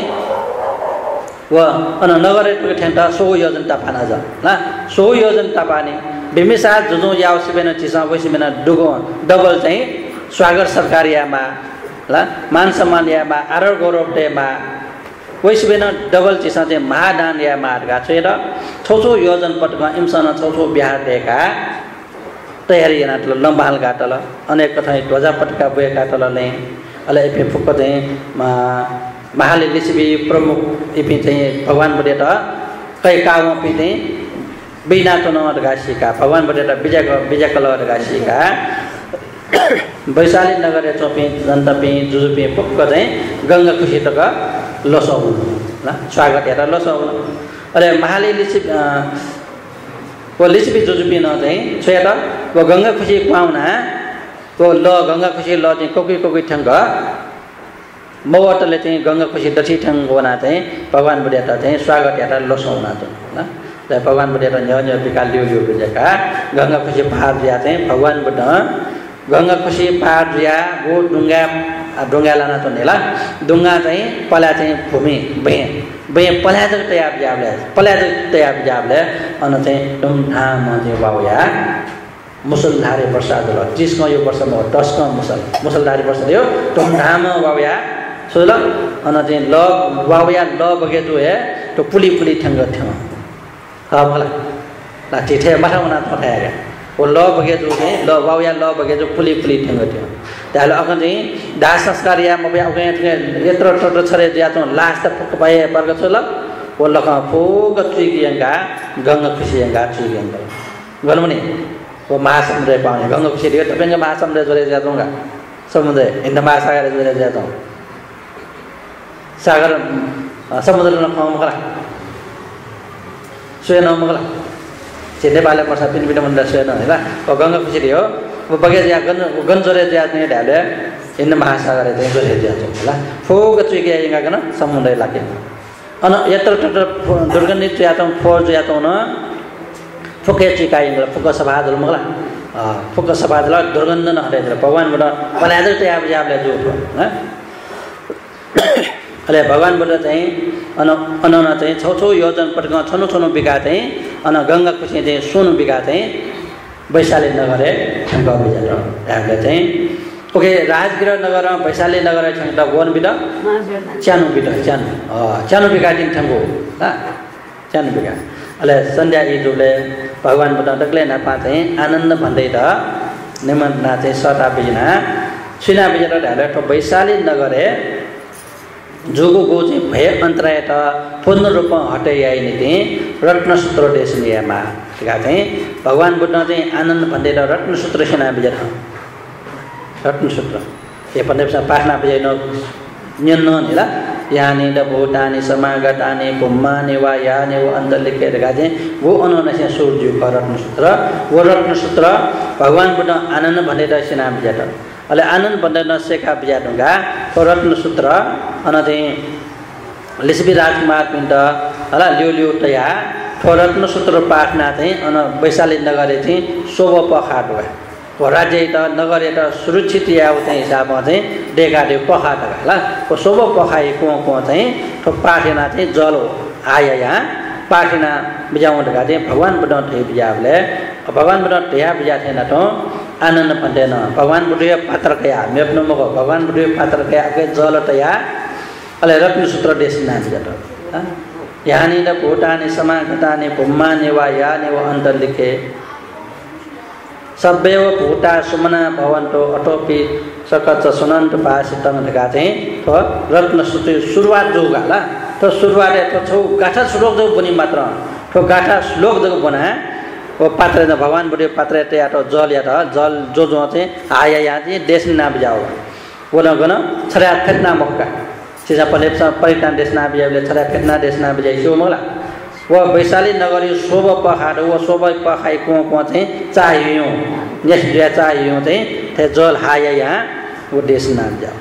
व अन नगरे ठेन्टा सो योजन तापाना ज ल सो योजन तापानी बिमिसा जुजु यावसिबेन चिसा वसिबेन दुगो डबल चाहिँ स्वागत सरकारियामा ल मान सम्मान यामा आदर गौरव देमा वैसबेन डबल चिसा चाहिँ महादान यामा आदगा छेर छोछो योजन पटमा इमसन छोछो बिहार देका तयारी yana लम्बाल गाटल अनेक कथा ध्वजा पटका बुए गाटल ले अले एपे फुक चाहिँ महाले लिसिबी प्रमुख एपे चाहिँ भगवान बुद्ध त कै काव पे चाहिँ बिना तन गासीका भगवान बुद्ध त बिजय कल गासीका वैशाली नगर चोपे जनतापे जुजुपे फुक चाहिँ गङ्गा खुसी तक लसौ ल स्वागत हेर लसौ अरे महाले लिसिबी वो लिसिबी जुजुपी न चाहिँ छेर वो गङ्गा खुसी पाउना वो ल गङ्गा खुसी ल चाहिँ कोकुई ठंग मवटले चाहिँ गङ्गा खुसी दठी ठंग होना चाहिँ भगवान बुद्ध त चाहिँ स्वागत हेर लसौना त ल भगवान बुद्ध त न्य बिकाल लियो बिजका गङ्गा खुसी पहाड दिया चाहिँ भगवान बुद्ध गङ्गा खुसी पहाड दिया गो डुङ्गा लाना त नेला डुङ्गा चाहिँ पला चाहिँ भूमि बे पलाजक तयाब जाबले अन चाहिँ धुमधाम चाहिँ वाउया मुसलधारे वर्षा दल 30 का यो वर्षमा 10 का मुसलधारे वर्षा दियो धुमधाम वाउया सोल अन चाहिँ ल वाउया ल बगे जो है तो पुली ठंग थियो हा मला ला ठेठे माथा मना थठाया वो ल बगे जो चाहिँ ल वाउया ल बगे जो पुली ठंग थियो त्याले अगन चाहिँ दाह संस्कार या मबे अगन यत्र टट छरे ज्यातो लास्ट पक पाए वर्ग छ ल वो लका फोग चुइगियंगा गङ्गा खुसियंगा चुइगियंगा गनमने वो महासमुद्र पाउने गङ्गा खुसी दियो तपाईंगा महासमुद्र जोरे जातोंगा समुद्र हिंद महासागर जोरे जातों सागर समुद्र न खाऊ मगला सुय न मगला चेते बाले पर्सा पिन पिन मंडल सुय न हैला वो गङ्गा खुसी दियो वो बगे ज्या गन जोरे जातने ढाले हिंद महासागर चाहिँ जोरे जातों हैला फोग चुइगियंगा गन समुद्र लाके अन यत्र टट दुर्गन्धित यातों फोर यातों न फुके चिकाइंग फुक सभादल मगला फुक सभादल दुर्गन्ध न हटे भगवान बुद्ध पलाज त याबले जो ह अले भगवान बुद्ध चाहिँ अन चाहिँ छौ योजन पटक छनो बिगा चाहिँ अन गङ्गा खुसी चाहिँ सोनु बिगा चाहिँ वैशाली नगरे ठंगा बिजा याबले चाहिँ ओके राजगिर नगर वैशाली नगर ठंगा वन बिदा चानु बिगा दिन ठंगो ह चानु बिगा अले सन्ध्या इजुले भगवान बुद्ध डक्ले नापा चाहिँ आनन्द भन्दै त निमन्त्रणा चाहिँ सता बिजना सिना बिजना ढाले ठो वैशाली नगरे जोगो गो चाहिँ भए अन्तराय त पूर्ण रूपमा हटे याइ नीति रत्नसूत्र देशनियामा ठिका चाहिँ भगवान बुद्ध चाहिँ आनन्द भन्दै त रत्नसूत्र सिना बिजना रत्नसूत्र ये पन्देपसा पाठना बिजन न्यन्न निला यानी द भूतानि समागतानि पुम्मानि वा यानि वा अन्तलिखे गाजे वो अनुनस्य सूर्य का रत्नसूत्र वो रत्नसूत्र भगवान बुद्ध आनन्द भनेर सिना बिजाट अले आनन्द भन्दै नसेका बिजाटुगा तो रत्नसूत्र अनथे लिस्बी राजकुमार पिण्ड हला ल्यु तया तो रत्नसूत्र पाठना चाहिँ अन वैशाली नगरे चाहिँ शोभ पखाट हो राज्य त नगरे त सुरक्षित या चाहिँ हिसाबमा चाहिँ डेगाडे पखाट होला को शोभ पखाइ को चाहिँ तो पाठना चाहिँ जल आया यहाँ पाठना बिजाउँदा चाहिँ भगवान बुद्ध थे बिजाबले भगवान बुद्ध ध्या बिजा थिएन त आनन्द भन्दैन भगवान बुद्ध पात्र कया मेप्नु मको भगवान बुद्ध पात्र कया के जल तया अले रत्नसूत्र देशना बिजाट यानी द भूतानि समागतानि पुम्मानि वा यानि वा अन्तलिखे सब्बेव भूता सुमना भवन्तो अटोपी सकच सुनन्त पासितन ढका चाहिँ तो रत्नसूत्र सुरुवात जो गाला तो सुरुवात तो छौ गाठा श्लोक जो बनि मात्र तो गाठा श्लोक जो बना वो पात्र भगवान बुद्धे पात्र या तो जल जो चाहिँ आया यहाँ चाहिँ देश नाम जाओ वो न गन छरा फेतना मक्का सिजा पलेप्स परितान देश नाम जाले छरा फेतना देश नाम जाई सो मला वो वैशाली नगरी शोभ पखाड वो शोभ पखाइ को चाहिँ चाहियो यस जे चाहियो चाहिँ ते जल हाया यहाँ वो देश नाम जाओ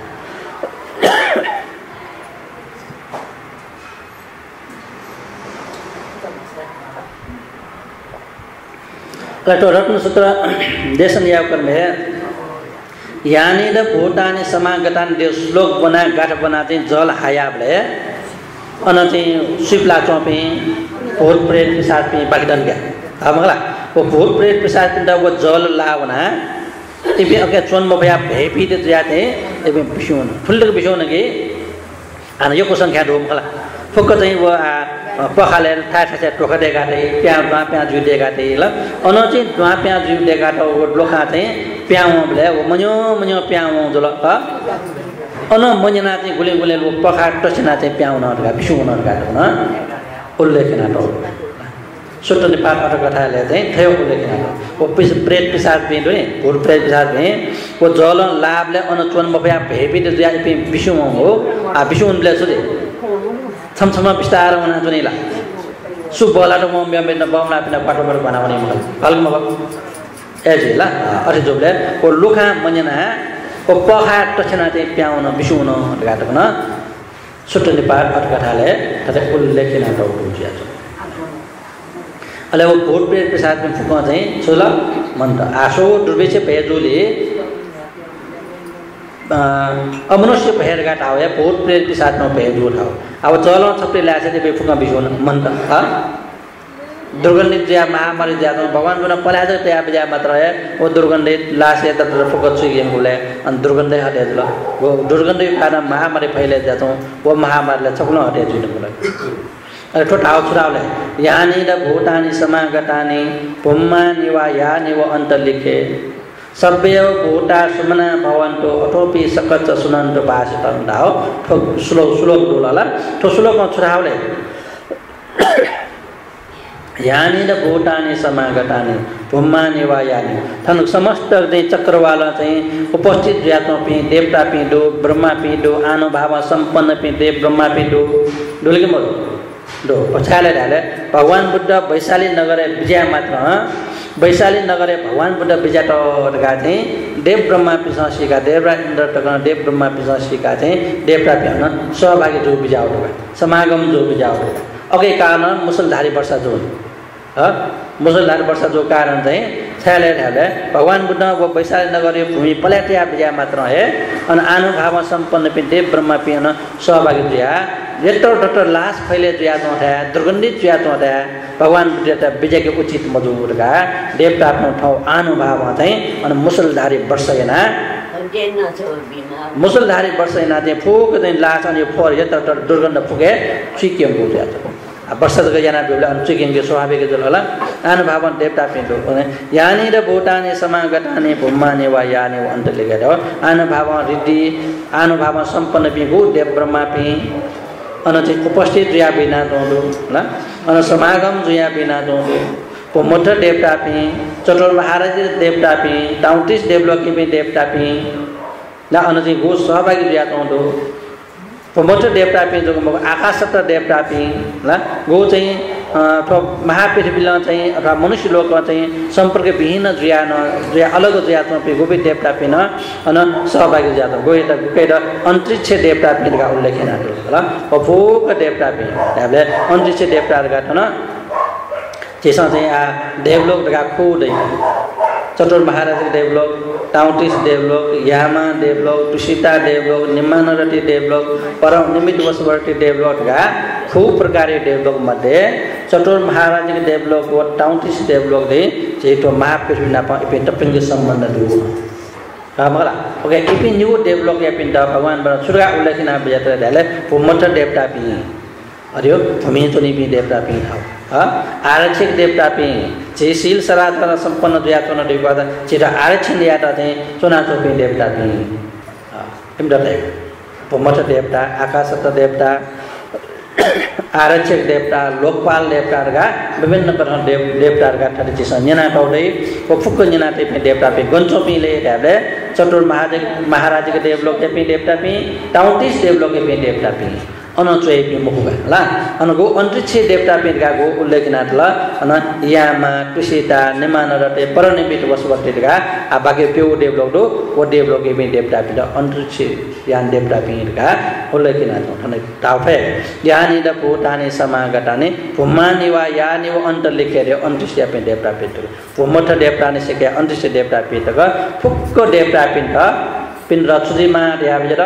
कटो रत्नसूत्र देशन यावकर में यानी द भूतानि समागतानि देश श्लोक बना गाठ बना चाहिँ जल हायाबले अन चाहिँ शिवला चौपी भूत प्रेत पिशाच पे बागदन गया अब मला वो भूत प्रेत पिशाच पिंडा वो जल लावना इबे अके चोन मभया भेपी ते जाते इबे बिशोन फुल्लक बिशोन के आन यो को संख्या दो मला फुक चाहिँ वो पखाले थाहा टोका देगा थे प्याज दुआ प्याज जुई देगा थे ल अन चाहिँ दुआ प्याज जुई देगा तो वो लोखा चाहिँ प्याउ बले वो मन्यो प्याउ जल अन मन्यना चाहिँ गुले गुले वो पखा टसना चाहिँ प्याउ न ढका बिशोन ढका न उल्लेखना तो सुटने पाठ कथा लेते हैं थे उल्लेखना वो प्रेत पिशाच पे दोए भूत प्रेत पिशाच पे वो जल लाभ ले अन चोन मभया भेपी ते जाय पे बिशोन हो आ बिशोन ले सुदे छमछमा विस्तार हुन जुनेला सुबला त म मेन बमला पिना पाटोबर बनाउने म हल्म एजिला अरे जोबले को लुखा मन्यना को पखा टछना चाहिँ प्याउन बिसुन गाटक न सुटने पार अटकथाले तथे उल्लेखना त बुझिया छ अले वो भूत प्रेत प्रसाद में फुक चाहिँ छोला मन त आशो दुर्वेचे पेजोले अमनुष्य पहेर गाट आवे भूत प्रेत पिशाच में पहेर उठाओ अब चलो छप्पे लासे ते फुका बिसोन मन त ह दुर्गंधित ज्या महामारी ज्या तो भगवान बना पलाज ते आप ज्या मात्र है वो दुर्गंधित लासे त फुका छु गेम गुले अन दुर्गंध हटे जला वो दुर्गंधित कारण महामारी फैले जातो वो महामारीले छक्न हटे जुन गुले अरे ठोटाउ छुराउले यानी द भूतानि समागतानि पुम्मानि वा यानि वा अन्तलिखे सब्बेव भूता सुमना भवन्तो अटोपी सकच सुनन्त भाषितम दाओ ठो श्लोक डोलाला ठो श्लोकमा छुराउले यानी द भूतानि समागतानि पुम्मानि वा यानि थन समस्त चाहिँ चक्रवाला चाहिँ उपस्थित ज्यातो पि देवता पि दो ब्रह्मा पि दो आनुभाव सम्पन्न पि देव ब्रह्मा पि दो डोलके म दो पछाले ढाले भगवान बुद्ध वैशाली नगरे विजय मात्र वैशाली नगरे भगवान बुद्ध विजय टका चाहिँ देव ब्रह्मा पिशाचिका देवराज इन्द्र टका देव ब्रह्मा पिशाचिका चाहिँ देवता पिन सहभागी जो विजय टका समागम जो विजय टका अघि कारण मुसलधारी वर्षा जो मुसलधारी वर्षा जो कारण चाहिँ छाले ढाले भगवान बुद्ध वो वैशाली नगरे भूमि पल्याटिया विजय मात्र है अनि आनुभाव सम्पन्न पि देव ब्रह्मा पिन सहभागी जिया यत्रो डटर लाश फैले जुया तो है दुर्गंधित जुया तो है भगवान बुद्ध विजय के उचित मजूर का देवता आफ्नो ठाउँ आनुभाव चाहिँ अनि मुसलधारी वर्षैना मुसलधारी वर्षैना चाहिँ फुक चाहिँ लाश अनि फोर यत्रो दुर्गन्ध फुके छिक्यम बुझ्या छ वर्षको याना बेला अनुचिकिङको स्वाभाविक जलला अनुभावन देवता पिण्डो यानी र भूटाने समागताने भूमाने वा याने वा अन्तले गएर अनुभावन रिद्धि अनुभावन सम्पन्न पिगु देव ब्रह्मा पि अनचे उपस्थित जुया बिना दोदो ल अन समागम जुया बिना दोदो पोमठ देवता पि चतुर महाराज देवता पि 33 देवलोकी पि देवता पि ल अनचे गो सहभागी जुया दोदो पोमठ देवता पि जो आकाशत देवता पि ल गो चाहिँ महापृथ्वीमा चाहिँ अथवा मनुष्य लोकमा चाहिँ सम्पर्क विहीन जुया अलग जुया पि गोपी देवता पिन अन सहभागी जुया गए त गएर अन्तरिक्ष देवता पिनका उल्लेखना ल अफोक देवता पि हामीले अन्तरिक्ष देवताहरुका ठन त्यसमा चाहिँ देवलोक दगा खुदै चतुर महाराज देवलोक 33 देवलोक यामा देवलोक तुषिता देवलोक निम्मानरति देवलोक परम निमित्त वसवर्ती देवलोक का खूब प्रकार देवलोक मध्ये चतुर महाराज देवलोक व 33 देवलोक दे जेतो महापृथ्वी नापा इपिन टपिंग संबंध दु मला ओके इपिन न्यू देवलोक या पिन भगवान बर सुरगा उल्लेखना बजात्र दाले पुमठ देवता पि अरियो भूमि चोनी पि देवता पि आरक्षक देवता पि जे शील सराधना संपन्न दुया चोन देवता चिरा आरक्षण याता चाहिँ चोना चोपि देवता पि इमदते पुमठ देवता आकाशत देवता आरक्षक देवता लोकपाल देवताहरुका विभिन्न प्रकार देवताहरुका ठाडी चाहिँ न्याना पाउँदै फुक्क न्याना टेपि देवता पि गन्छोपिले हामीले चतुर महाराजको देवलोक टेपि देवता पि 33 देवलोक टेपि देवता पि अनचोय पि मुखुगा ल अनगो अन्तरिक्ष देवता पिका गो उल्लेखनाथ ल अन यामा तुषिता निमानरते परनिमित वसवर्तीका आ बाके पेउ देवलोक दो ओ देवलोक पि देवता पि अन्तरिक्ष यान देवता पिका उल्लेखनाथ ठनै ताफे यानि द भूटाने समागताने भूमानि वा यानि वा अन्त लेखेर अन्तरिक्ष पि देवता पि भूमठ देवताने सेके अन्तरिक्ष देवता पि तक फुक्क देवता पिन रचुजिमा ध्याबेर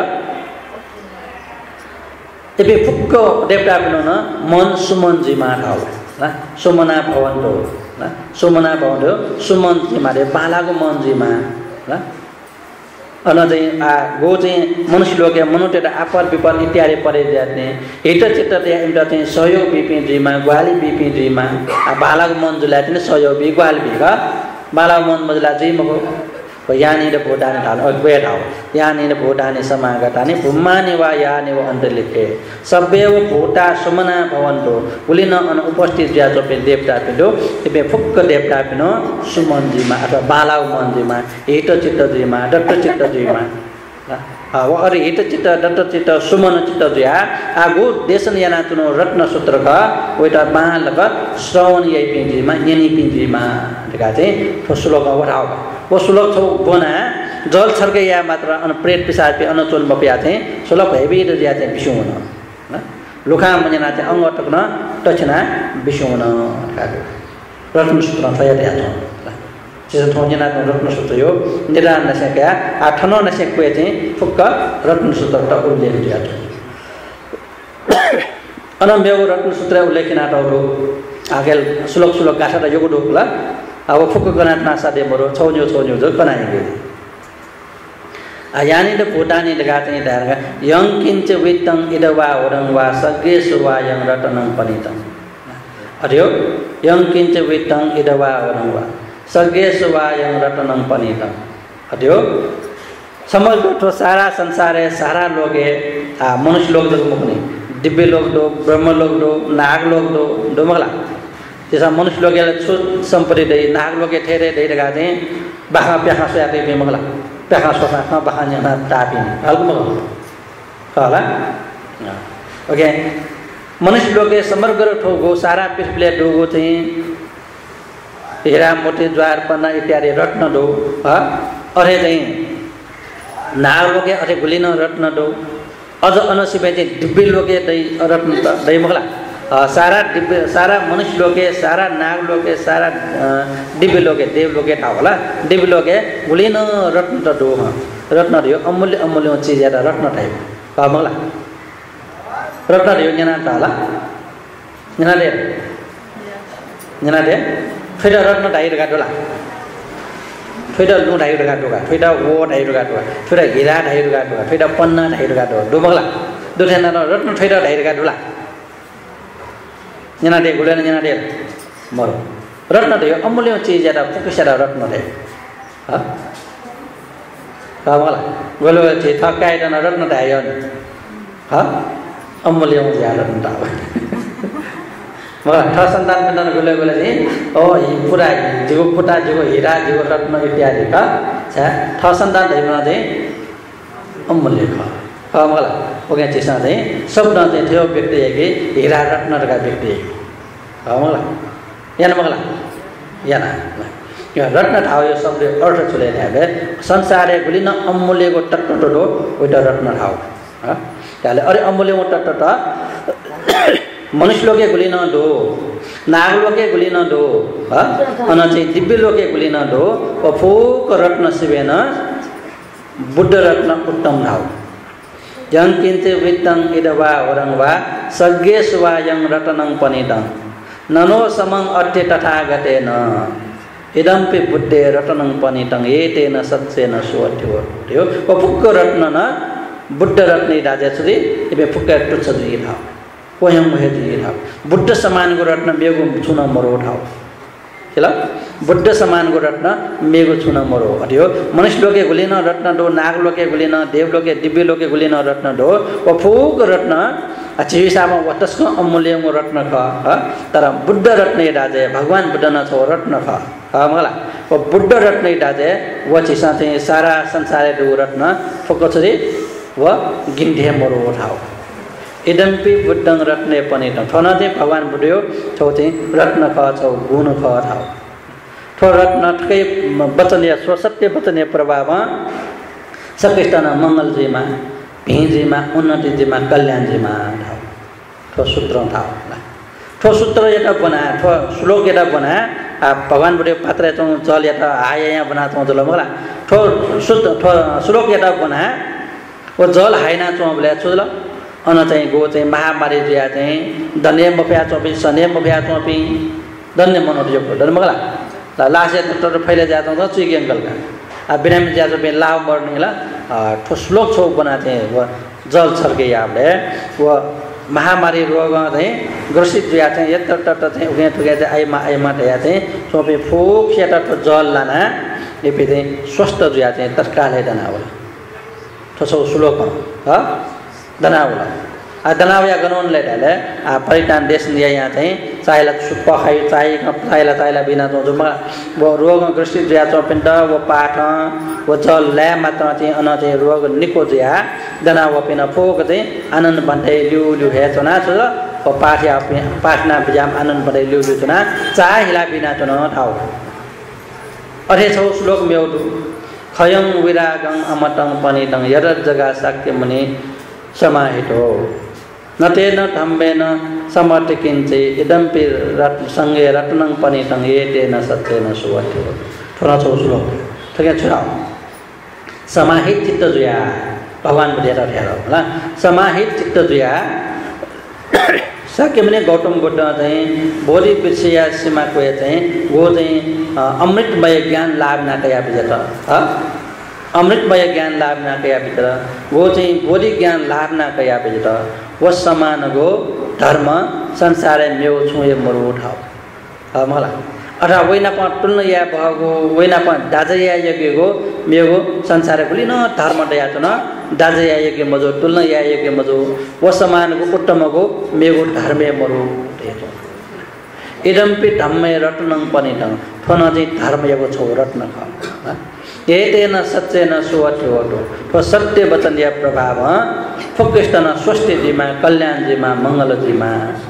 एबे फुक्क देवता पिन मन सुमन जिमा ठाउ ल सुमना भवन दो ल सुमना भवन दो सुमन जिमा दे बालाको मन जिमा ल अन चाहिँ गो चाहिँ मनुष्य लोके मनुटेर आपर विपर इत्यादि परे जाने हिट चित्त एउटा चाहिँ सहयोग बिपि जिमा ग्वाली बिपि जिमा बालाको मन जुला चाहिँ सहयोग बि ग्वाली बि ग बालाको मन मजला जिमको यानी र भूटाने ठाउँ अग्वे ठाउँ यानी र भूटाने समागताने भूमानि वा यानि वा अन्तर्लिखे सभ्य भूटा सुमना भवन्तो उलिन अन उपस्थित ज्या चोपे देवता पिडो एबे फुक्क देवता पिनो सुमन जिमा अथवा बालाउ मन जिमा हिट चित्त जिमा दत्त चित्त जिमा व अरे हिट चित्त दत्त चित्त सुमन चित्त ज्या आगो देशन याना तुनो रत्न सूत्र क ओइटा बालक श्रवण यै पिजिमा यनी पिजिमा देका चाहिँ फसलोक वराउ वसुलक छौ बना जल छर्के या मात्र अन प्रेत पिसाच पे अनचोल बपिया चाहिँ सुलभ हेबी र ज्या चाहिँ बिसु हुन ल लुखा मजना चाहिँ अंग टक्न दक्षिणा बिसु हुन काको रत्न सूत्र थया त्या छ ल चाहिँ थोजना रत्न सूत्र यो निरान नसेका आठनो नसेको चाहिँ फुक्क रत्न सूत्र त उल्लेख दिया छ अनम्य रत्न सूत्र उल्लेखना तहरु आगेल सुलक गाठा त योगो ढोक ल अब फुक्क गनात नासा दे मरो छौन्यो जो कनाइगे यानी द भूटानी लगा चाहिँ दारगा यङ किञ्च वित्तं इदवा ओरङ वा सग्गे सुवा यङ रतनं पनितं अरियो यङ किञ्च वित्तं इदवा ओरङ वा सग्गे सुवा यङ रतनं पनितं अरियो समग्र तो सारा संसार है सारा लोग है मनुष्य लोग जो मुक्ति दिव्य लोग दो ब्रह्म लोग दो नाग लोग दो मगला त्यसमा मनुष्य लोगले छु सम्पत्ति दे नाग लोगे ठेरे दे लगा चाहिँ बाखा प्याखा सोयाते पे मगला प्याखा सोफा बाखा जना तापि हल्को मगला होला ओके मनुष्य लोगे समग्र ठोगो सारा पृथ्वीले डोगो चाहिँ हेरा मोटे ज्वार पन्ना इत्यादि रत्न दो अरे चाहिँ नाग लोगे अरे गुलिन रत्न दो अझ अनसिपे चाहिँ दिव्य लोगे दै रत्न दै मगला सारा मनुष्य लोगे सारा नाग लोगे सारा दिव्य लोगे देव लोगे था होला दिव्य लोगे गुलिन रत्न त दो रत्न दियो अमूल्य चीज या रत्न टाइप मगला रत्न दियो जना त होला जना दे फेरि रत्न ढाइर गाडोला फेरि लु ढाइर गाडोगा फेरि वो ढाइर गाडोगा फेरि हीरा ढाइर गाडोगा फेरि पन्ना ढाइर गाडो दो मगला दुठेना रत्न फेरि ढाइर गाडोला जना दे गुले जना दे मरो रत्न दे अमूल्य चीज जरा फुकसेरा रत्न दे ह कामला गोलो चे थकाइ न रत्न दायो ह अमूल्य ज्या रत्न दा मलाई ठ सन्तान पिण्डन गुले गुले चाहिँ ओ पुरा जीव फुटा जीव हीरा जीव रत्न इत्यादि का ठ सन्तान धैमा चाहिँ अमूल्य ख मलाई ओके चिसा चाहिँ शब्द चाहिँ थियो व्यक्ति कि हीरा रत्नका व्यक्ति मलाई याना मलाई याना यो रत्न ठाउँ यो शब्द अर्थ चुले ल्याबे संसारे गुलिन अमूल्यको टट्टटो उइटा रत्न ठाउँ त्याले अरे अमूल्य टट्टट मनुष्य लोके गुलिन दो नाग लोके गुलिन दो अन चाहिँ दिव्य लोके गुलिन दो अफूक रत्न शिवेन बुद्ध रत्न उत्तम ठाउँ यं किन्ते वित्तं इदवा वरंवा सज्ञेस्वा यं रत्नं पनितं ननो समं अट्टे तथागतेन इदंपि बुद्धे रत्नं पनितं एतेन सत्सेन सुवट्यो अफूक रत्न न बुद्ध रत्न राजा छुरी इबे फुक्का टुच्छ जुई ठाउँ कोयम हे जुई ठाउँ बुद्ध समानको रत्न बेगु छुन मरो ठाउँ हेला बुद्ध समानको रत्न मेगु छुन मरो अडियो मनुष्य लोके गुलिन रत्न दो नाग लोके गुलिन देव लोके दिव्य लोके गुलिन रत्न दो अफूक रत्न चिसामा वतस्को अमूल्यको रत्न ख तर बुद्ध रत्न राजे भगवान बुद्ध न छौ रत्न ख मला ओ बुद्ध रत्न राजे व चिसा चाहिँ सारा संसार दो रत्न फोकछरी व गिन्धे मरो ठाउँ इदम्पि बुद्धं रत्ने पनि ठन चाहिँ भगवान बुढ्यो छौ चाहिँ रत्न ख छौ गुण ख ठाउँ ठो रत्न ठकै वचनीय स्वसत्य वचनीय प्रभावमा सकृष्टन मङ्गलजीमा भिजीमा उन्नतिजीमा कल्याणजीमा ठाउँ ठो सूत्र ठाउँ ठो सूत्र एउटा बना ठो श्लोक एउटा बना भगवान बुढ्यो पात्र छौँ जल एउटा आया यहाँ बना छौँ जल मलाई ठो सूत्र ठो श्लोक एउटा बना वो जल हाइना छौँ बोले छु ल अन चाहिँ गो चाहिँ महामारी जिया चाहिँ धन्य मफिया चौपी सने मफिया चौपी धन्य मनोट यो धर्मगला लासे तो फैले जाता हूँ चुई अंकल का अब बिना में जाते पे लाभ मरने ला ठो श्लोक छो बनाते हैं वो जल छलके यहाँ पे वो महामारी रोग हैं ग्रसित जो आते हैं ये तट हैं उगे तो कहते आई माटे आते हैं तो पे फूक या तट जल लाना ये पे थे स्वस्थ जो आते हैं तत्काल है दनावला तो सो श्लोक हाँ दनावला दनावया गनोन ले डाले परितान देश निया यहाँ थे चाहेला सुप्पा खाई चाहेला बिना तो जो वो रोग ग्रसित जो आते हैं पिंडा वो पाठ वो जल ले मात्रा थे अन थे रोग निको जो आ दनाव पिना फोक थे आनंद बंधे लिउ है तो ना चलो वो पाठना बिजाम आनंद बंधे लिउ तो ना चाहेला बिना तो ना थाओ अरे छो श्लोक में उठो खयं विरागं अमतं पनितं यद जगा साक्य मुनि समाहितो नतेन धम्मेन समर्थिकिंचे इदंपि संगे रत्नं पनितं एतेन सत्येन सुवट्यो थोड़ा छो श्लोक ठीक है छुराओ समाहित चित्त जुया भगवान बुझेर ठहराओ होला समाहित चित्त जुया साक्य मुनि गौतम बुद्ध चाहिँ बोधि विषया सीमा को चाहिँ वो चाहिँ अमृतमय ज्ञान लाभ ना कया बिजत अमृतमय ज्ञान लाभ ना कया बिजत वो चाहिँ बोधि ज्ञान लाभ ना कया बिजत वो समान गो धर्म संसार मेव छुए मरु उठाओ मला अथवा वैना पण तुल्न या भगो वैना पण दाजया यज्ञ गो मेगो संसार खुली न धर्म दया त न दाजया यज्ञ मजो तुल्न या यज्ञ मजो वो समान गो उत्तम गो मेगो धर्मे मरु इदम्पि धम्मे रत्नं पनितं थन चाहिँ धर्म यगो छौ रत्न ख एतेन सत्येन सुवट्यो तो सत्य वचन या प्रभाव फुक्किष्टन स्वस्ति जीमा कल्याण जीमा मंगल जीमा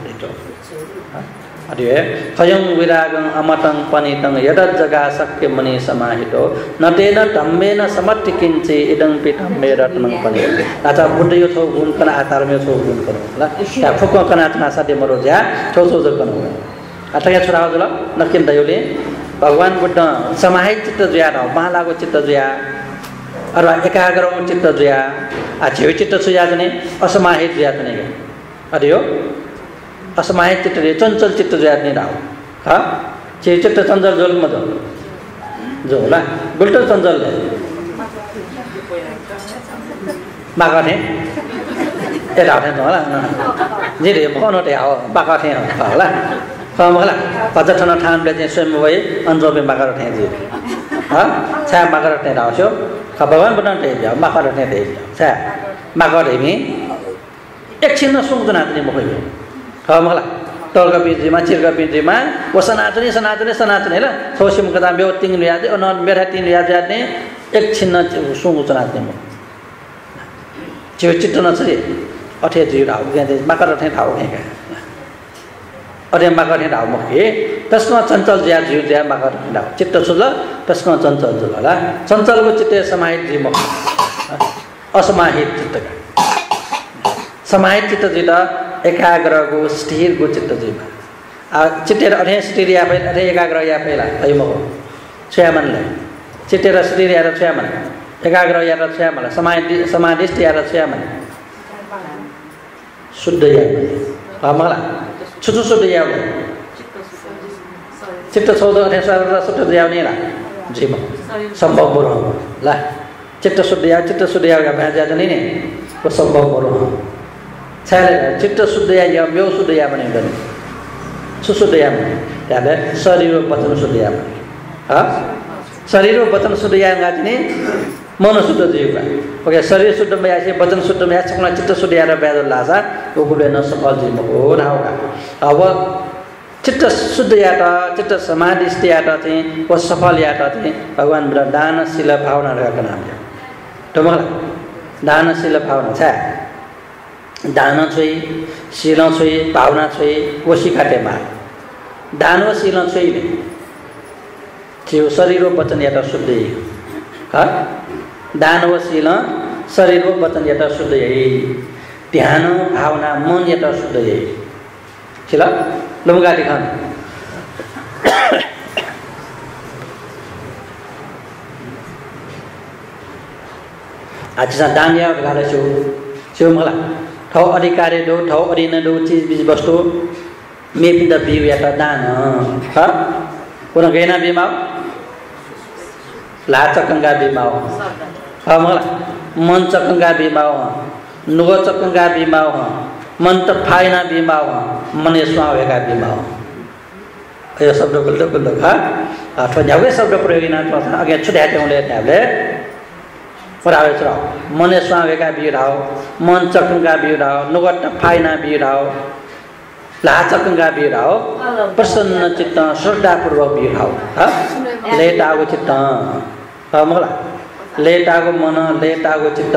अरे खयं विरागं अमतं पनितं यद जगा शक्य मुनि समाहितो नतेन धम्मेन समर्थिकिंचे इदंपि धम्मे रत्नं पनितं अच्छा बुद्ध यो छौ गुण कना आधार में छौ गुण कनो होला या फुक्क कना तना सादे मरो जा छौ छौ ज कनो अथया छोराओ जला नकिन दयोले भगवान बुद्ध समाहित चित्त जुया न महालागो चित्त जुया अथवा एकाग्र चित्त जुया झेउ चित्त जुया जने असमाहित जुया जने अरे यो असमाहित चित्त चंचल चित्त जुया नहीं राव हाँ चे चित्त चंचल जोल मत जो होला गुल्ट चंचल है बागा ने ए राव ने तो होला जे मखनो ते आओ बाका थे होला कमला पचठन ठान ले चाहिँ स्वयं भई अन्जोबे बाका थे जी ह छा बाका थे राछो भगवान बना थे बाका थे दे छा बाका थे मी एकछिन सुंगना पनि मखै कमला तलका बिजुमा चिरका बिजुमा वो सनातनी सनातनी सनातनी ल सोसिम कदा बेउ तिङ लिया दे न मेरा तिङ लिया जाने एकछिन सुंग सनातनी म चिव चित्त न छ अठे जिराउ गए बाका थे थाउ के अरे बाका थे थाउ मखे तस्मा चञ्चल ज्या जिउ ज्या बाका थे थाउ चित्त सुल तस्मा चञ्चल जुल चञ्चलको चित्त समाहित जी म असमाहित चित्त समाहित चित्त जित एकाग्रको स्थिरको चित्त जीमा चिट्टेर अठे स्थिर या पहिला अठे एकाग्र या पहिला म स्वयंले चिट्टेर स्थिर या स्वयं एकाग्र या स्वयं समाधिष्ठ या स्वयं शुद्ध या मला छुछु शुद्ध या चित्त चौध अठे शुद्ध या नहीं ला जीमा संभव बोलो ला चित्त शुद्ध या भ्याजा नहीं ने वो संभव बोलो छैन चित्त शुद्ध या बेउ शुद्ध या भने हुँदैन सुशुद्ध या त्याले शरीर वचन शुद्ध या ह शरीर वचन शुद्ध या गाजने मन शुद्ध जीव ओके शरीर शुद्ध में ऐसे वचन शुद्ध में सकना चित्त शुद्ध या बेद लाजा वो गुले न सफल जीव को ना होगा अब चित्त शुद्ध या चित्त समाधि या चाहिँ वो सफल या चाहिँ भगवान ब्रह्म दानशील भावना का नाम है तो मलाई दानशील भावना छ दान छोई शील छोई भावना छोई वसी काटेमा दान व शील छोई थियो शरीर व वचन या शुद्ध ह दान व शील शरीर व वचन या शुद्ध ध्यान भावना मन या शुद्ध छिल लुमगाटी खान आज दान या गाले छु मलाई ठाउँ अधिकारी दो ठाउँ अरिन दो चीज बीज वस्तु मे पिन द बिउ या दान ह कुन गैना बिमाउ ला चकंगा बिमाउ ह मला मन चकंगा बिमाउ नुग चकंगा बिमाउ मन त फाइना बिमाउ मने स्वावेका बिमाउ यो शब्द गुल्लो ह अथवा जावे शब्द प्रयोगिना अगे छुट्याते हुँले त्याले परावे चराव मने स्वावेका बिराव मन चकंगा बिराव नुगट फाइना बिराव ला चकंगा बिराव प्रसन्न चित्त श्रद्धापूर्वक बिराव ह लेटागो चित्त ह मला लेटागो मन लेटागो चित्त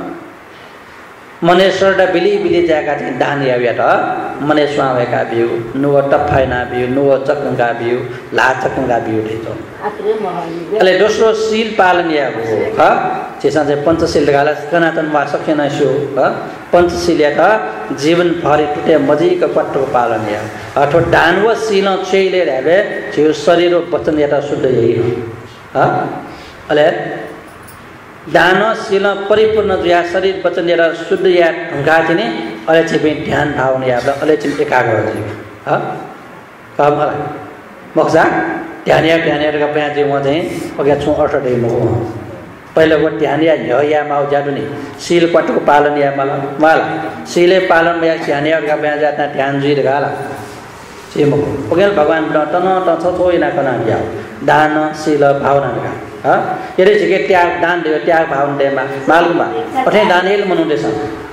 मने श्रद्धा बिली बिली जाएगा चाहिँ दान यावेट मने स्वावेका बिउ नुगट फाइना बिउ नुग चकंगा बिउ ला चकंगा बिउ देतो अले दोस्रो शील पालन या हो ह त्यसमा चाहिँ पञ्चशील गाला सनातन वा सकेन सो ह पञ्चशील या जीवन भरि टुटे मजिक पट्टो पालन या अथवा दान व शील छैले रहबे जो शरीर व वचन या शुद्ध यही ह अले दान शील परिपूर्ण या शरीर वचन या शुद्ध या ढंगा थिने अले चाहिँ ध्यान भावना या अले चाहिँ एकाग्र जी ह कमला मखजा ध्यान या का पे चाहिँ म चाहिँ अगे छु अर्थ दे म पहिलो को ध्यान या माउ जादु नि शील पटको पालन या माला शीले पालन या ध्यान या का पे जाता ध्यान जी गाला जे म ओगेल भगवान तन त छोइना कना जाओ दान शील भावना का ह यदि जगे त्याग दान दे त्याग भावना दे मालुमा अथे दानेल मनुदेश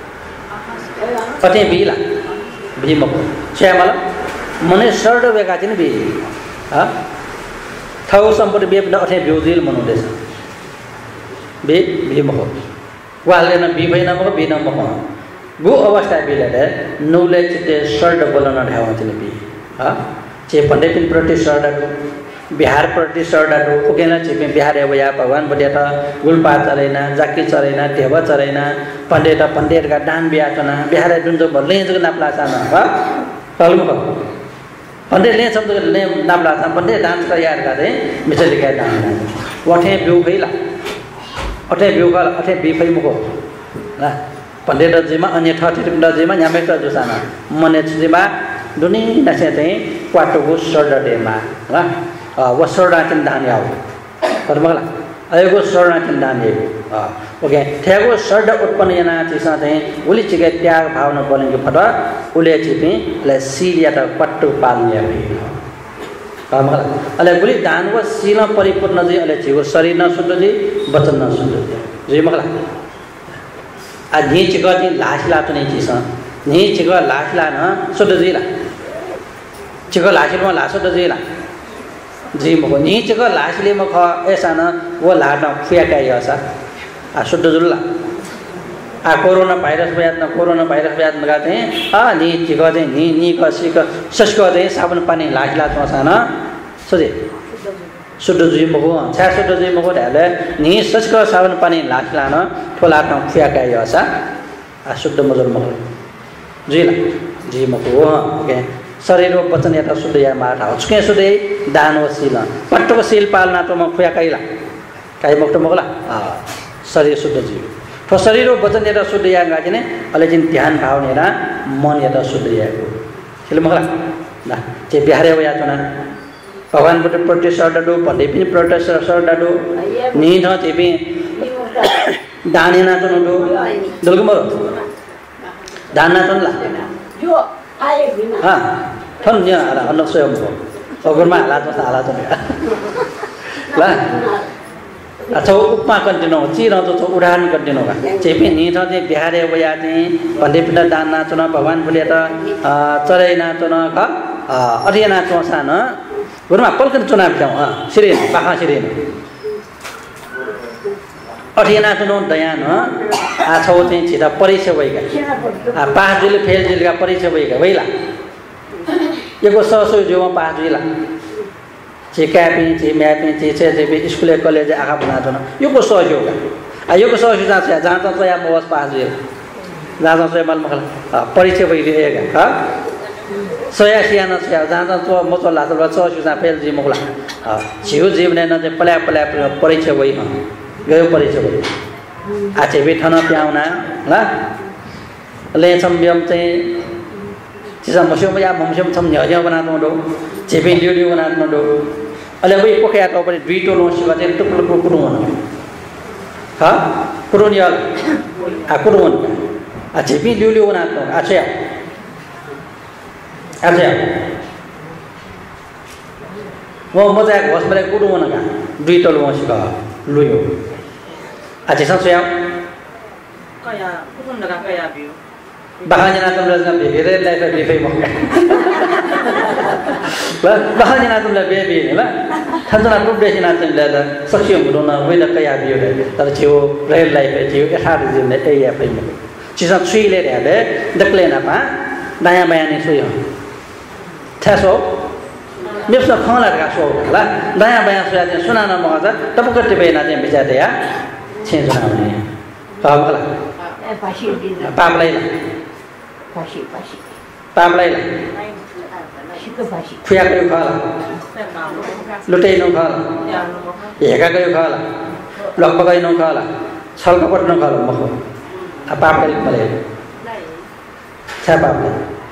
अथे बिला भीम को श्यामला मने सर्ड वेगा चाहिँ बि ह थौ सम्पत्ति बेप अथे बिउदिल मनुदेश बे भीम हो वाले न बि भइन म बिन म गु अवस्था बिले नौले चिते सर्ड बोलन ढाउ चाहिँ बि ह चे पण्डे पिन प्रति सर्ड बिहार प्रति सर्डाडो ओकेना चिपे बिहार या भगवान बडेटा गुलपा चरेना जाकी चरेना देव चरेना पंडित का दान बियाचना बिहार जुन जो भले जो नाप्ला साना ह तलम भ पंडित ले शब्द ले नाप्ला सा पंडित दान तयार गरे मिसले का दान वठे बिउ गइला अठे बिउ गल अठे बिफै मुको ना पंडित जिमा अन्य ठाठी जिमा न्यामे त जो साना मने जिमा दुनी नसे चाहिँ क्वाटोको सर्डडेमा ह वसर्डा चाहिँ दान याउ परमला अयगो शरण चिन्ताने ओके ठेगो शर्ड उत्पन्न याना चिसा चाहिँ उली चिके त्याग भावना बोलेको फटा उले चिपी ले सीलिया त पट्टु पाल्ने भई कमला अले गुली दानको सील परिपूर्ण चाहिँ अले चिको शरीर न सुन्द जी वचन न सुन्द जी मखला आ नि चिको चाहिँ लासला त नै चिसा नि चिको लासला न सुन्द जी ला चिको लासमा लासो त जी ला जी मको नि चिको लासले मख ऐसा न वो लाट फुयाका यसा आ शुद्ध जुल्ला आ कोरोना भाइरस ब्याद लगाते हैं नि चिको चाहिँ नि क सिक सस्को चाहिँ साबुन पानी लाखला चोसान सोजे शुद्ध जुइ मको छा शुद्ध जुइ मको ढाले नि सस्को साबुन पानी लाखला न ठोला न फुयाका यसा आ शुद्ध मजल मको जुइला जी मको ओके शरीर व वचन यता शुद्ध या माठ हचके शुद्ध दान व सील पट्टको सील पालना त म फुयाकैला काई मक्ट मगला शरीर शुद्ध जीव तो शरीर व वचन यता शुद्ध या गाजिने अले जिन ध्यान भाव नेरा मन यता शुद्ध याको छिले मगला ना जे बिहारे वया चना भगवान बुद्ध प्रोटेस्टर डाडो भन्ने पनि प्रोटेस्टर डाडो नि न चेपी दाने ना चनो दो दलगु मरो दाना चनला जो आए बिना हां थन न्या आला अन्न स्वयं को अगरमा आला त ला अच्छा उपमा कन्टिन्यू चिर तो उडान कन्टिन्यू का चेपी नि छ जे बिहारे वया चाहिँ भन्ने पिण्ड दान नाचन भगवान फुले त चरै नाचन ख अरिया नाचो सान गुरुमा पल्कन चुनाव जाऊ सिरे बाखा सिरे अरिया नाचन दयान आ छौ चाहिँ छिटा परीक्षा भइगा आ पास जिले फेल जिलेका परीक्षा भइगा भइला यको ससो जोमा पास जिला जे क्यापिङ जे म्यापिङ जे चाहिँ स्कुल कलेज आखा बना छ यो को सहयोग आ यो को सहयोग जहाँ त या मोस पास जे जहाँ त मल मखल परीक्षा भइरहेका ह सया सियाना छ जहाँ त म त लात सहयोग जहाँ फेल जी मखला छिउ जीवन न चाहिँ पल्या परीक्षा भइ गयो परीक्षा भइ आ चाहिँ बेठन प्याउना ल ले सम्यम चाहिँ चिसा मस्यम या ममस्यम छम न्य बना दो चेपे लियो बना दो अले वही पोखया तो पर दुईटो लोसिगा चाहिँ टुक्लुक कुरुन हा कुरुन या आ कुरुन आ चेपे लियो बना दो अच्छा वो मजा घोसबले कुरुन का दुईटो लोसिगा लुयो आ चाहिँ सया कया कुरुन लगा कया बियो bahanya natum lazam bebe lai fa bebe mo la bahanya natum la bebe la thanjana prubde natum la da sakyam budona weda kaya biyo da ta chiu rail lai fe chiu etha de ne ai ya phai mo chi sa thui le da de dakle na pa daya baya ni so yo thaso mepsa khangla da so la daya baya so ya de sunana mo ga tapukate be na de bija de ya chin sunana ni ka ba la पाशी पापलाई ला पाशी पापलाई ला शिको पाशी खुया गयो खाला लुटै no खाला हेका गयो खाला लगबगै नो खाला छलकपट नो खाला मखो आ पापलाई पले छ पापलाई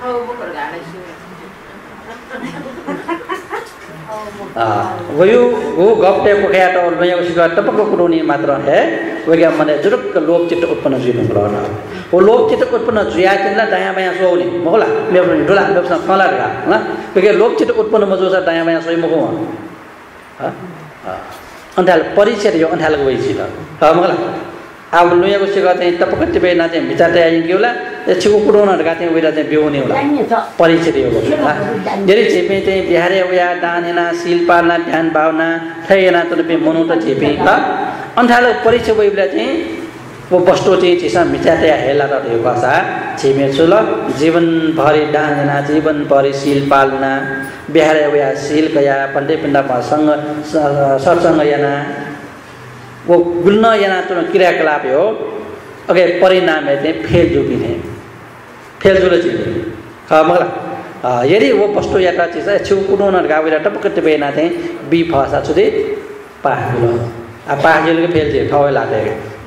वो गप्टे पोखया तो नया उसका टपक कुरोनी मात्र है वगैरह माने जुरुक लोभ चित्त उत्पन्न जुइनु गरना वो लोभ चित्त उत्पन्न जुया किनला दायाँ बायाँ सोउने मगला मेरो डोला बेपसा फला गा ल वगैरह लोभ चित्त उत्पन्न मजो छ दायाँ बायाँ सोइ मगो ह अन्धाल परिचय यो अन्धाल गइ छ त मगला अब नया उसका चाहिँ टपक टिपे ना चाहिँ विचारते आइगियोला छिको कुरोना गा चाहिँ उइरा चाहिँ बेउने होला परिचय यो यदि चेपे चाहिँ बिहारे उया दानेना सील पालना ध्यान भावना थैना तलपे मनु त चेपे त अन्ठालो परिचय वइबला चाहिँ वो वस्तु चाहिँ चिसा मिचाते हेला त यो भाषा छिमे छु ल जीवन भरि दानेना जीवन भरि सील पालना बिहारे उया सील कया पण्डे पिण्डा संग सत्संग याना वो गुल्न याना त क्रियाकलाप हो अगे परिणाम चाहिँ फेल जुबिने फेल जुले चाहिँ मगला यदि वो वस्तु यात्रा चिज छु कुनो न गावेला टपक टिपे ना चाहिँ बी भाषा छुदे पाहुलो आ पाहुलो के फेल चाहिँ ठौला लाते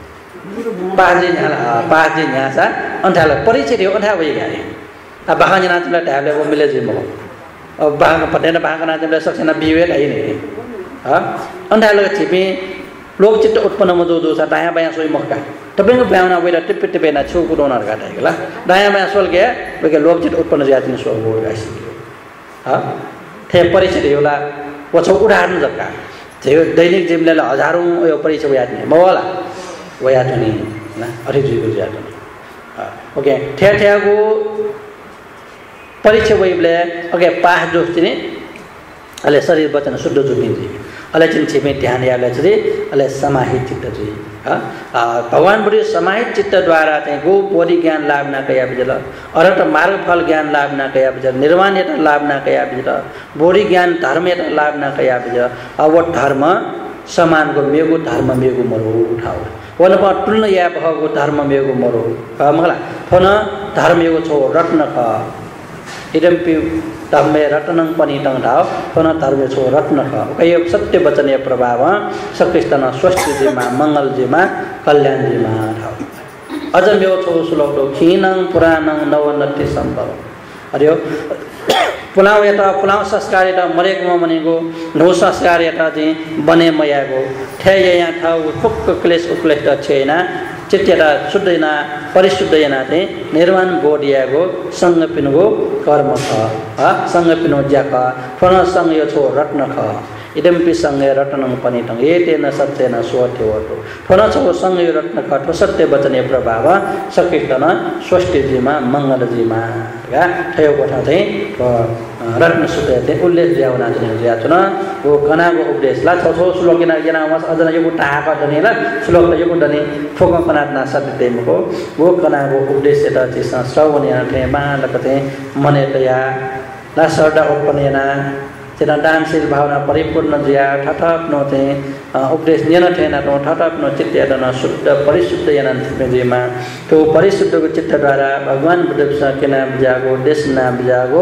पाजे न्यासा अन्ठाला परिचय हो अन्ठा भइ गए आ बाहन जना तिमीलाई ढाबले वो मिले जिम हो अब बाहन पटेन बाहन ना तिमीलाई सक्सेना बिवे लाई नि ह अन्ठाला छिपे लोकचित्त उत्पन्न मधु दोसा दायाँ बायाँ सोई मक्का तपाईंको ब्याउना वेला टिप्पे टिप्पे ना छु कुडोनर गाटाइला दायाँ बायाँ सोल के बके लोकचित्त उत्पन्न जातिन सो हो गाइस ह थे परिचय होला वछौ उडार्नु जक्का थियो दैनिक जिमले हजारौं यो परिचय यात्ने मवाला वयातनी ना अरे जुइको यात्ने ओके थे थेको परिचय वइले ओके पाह जोस्तिने अले शरीर वचन शुद्ध जुपिन्छ अले चिन छिमे ध्यान याले चाहिँ अले समाहित चित्त चाहिँ भगवान बुढी समाहित चित्त द्वारा चाहिँ गो बोधि ज्ञान लाभ न कया बिजल अरहत मार्ग फल ज्ञान लाभ न कया बिजल निर्वाण यता लाभ न कया बिजल बोधि ज्ञान धर्म यता लाभ न कया बिजल अब धर्म समान को मेगो धर्म मेगो मरो उठाओ वन पर तुल्य या भगो धर्म मेगो मरो मला फोन धर्म मेगो छो रत्न ख इदम्पि धर्मे रत्नं पनि तंधाव फोन धर्म छो रत्न ख कय सत्य वचनीय प्रभाव सकृष्टन स्वस्थ जिमा मंगल जिमा कल्याण जिमा थाव अझ मेगो छो श्लोक खीनं पुराणं नवनति सम्भव अरे पुलाव यता पुलाव संस्कार यता मरेको मनेको नो संस्कार यता चाहिँ बने मयाको ठे यहाँ ठाउँ फुक्क क्लेश उक्लेश छैन चित्तेरा शुद्धैना परिशुद्धैना चाहिँ निर्वाण बोधियाको संग पिनुको कर्म ख संग पिनु ज्याक फोन संग यो छो रत्न ख इदम्पि संगे रत्नं पनि तङ एतेन सत्येन स्वत्यवतो फोन छो संग यो रत्न ख सत्य वचनीय प्रभाव सकृष्टन स्वस्थिजीमा मंगलजीमा गा थयो कोठा चाहिँ रत्न सूत्र चाहिँ उल्लेख ज्याउना चाहिँ ज्याचन वो कनाको उपदेशला छ छ श्लोक जना वास अझ यो टाका जनेला श्लोक यो दने फोक कनातना सत्यतेमको वो कनाको उपदेश त चाहिँ श्रवणीय चाहिँ मालक चाहिँ मनेतया ला सरदा उत्पन्नेना तेना दानशील भावना परिपूर्ण जिया ठठप्नो चाहिँ उपदेश नियन ठेन तो ठठप्नो चित्तयन शुद्ध परिशुद्ध यन जिमा तो परिशुद्धको चित्तद्वारा भगवान बुद्ध सकेना बिजागो देशना बिजागो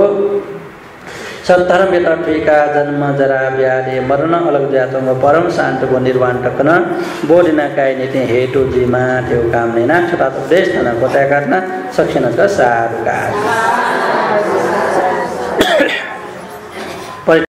सत्धर्म यता ठिका जन्म जरा व्याधि मरण अलग जातको परम शान्तको निर्वाण टकन बोधिना काय नीति हेतु जिमा त्यो काम नैना छटा उपदेश तना बताया करना सक्षण का सारुका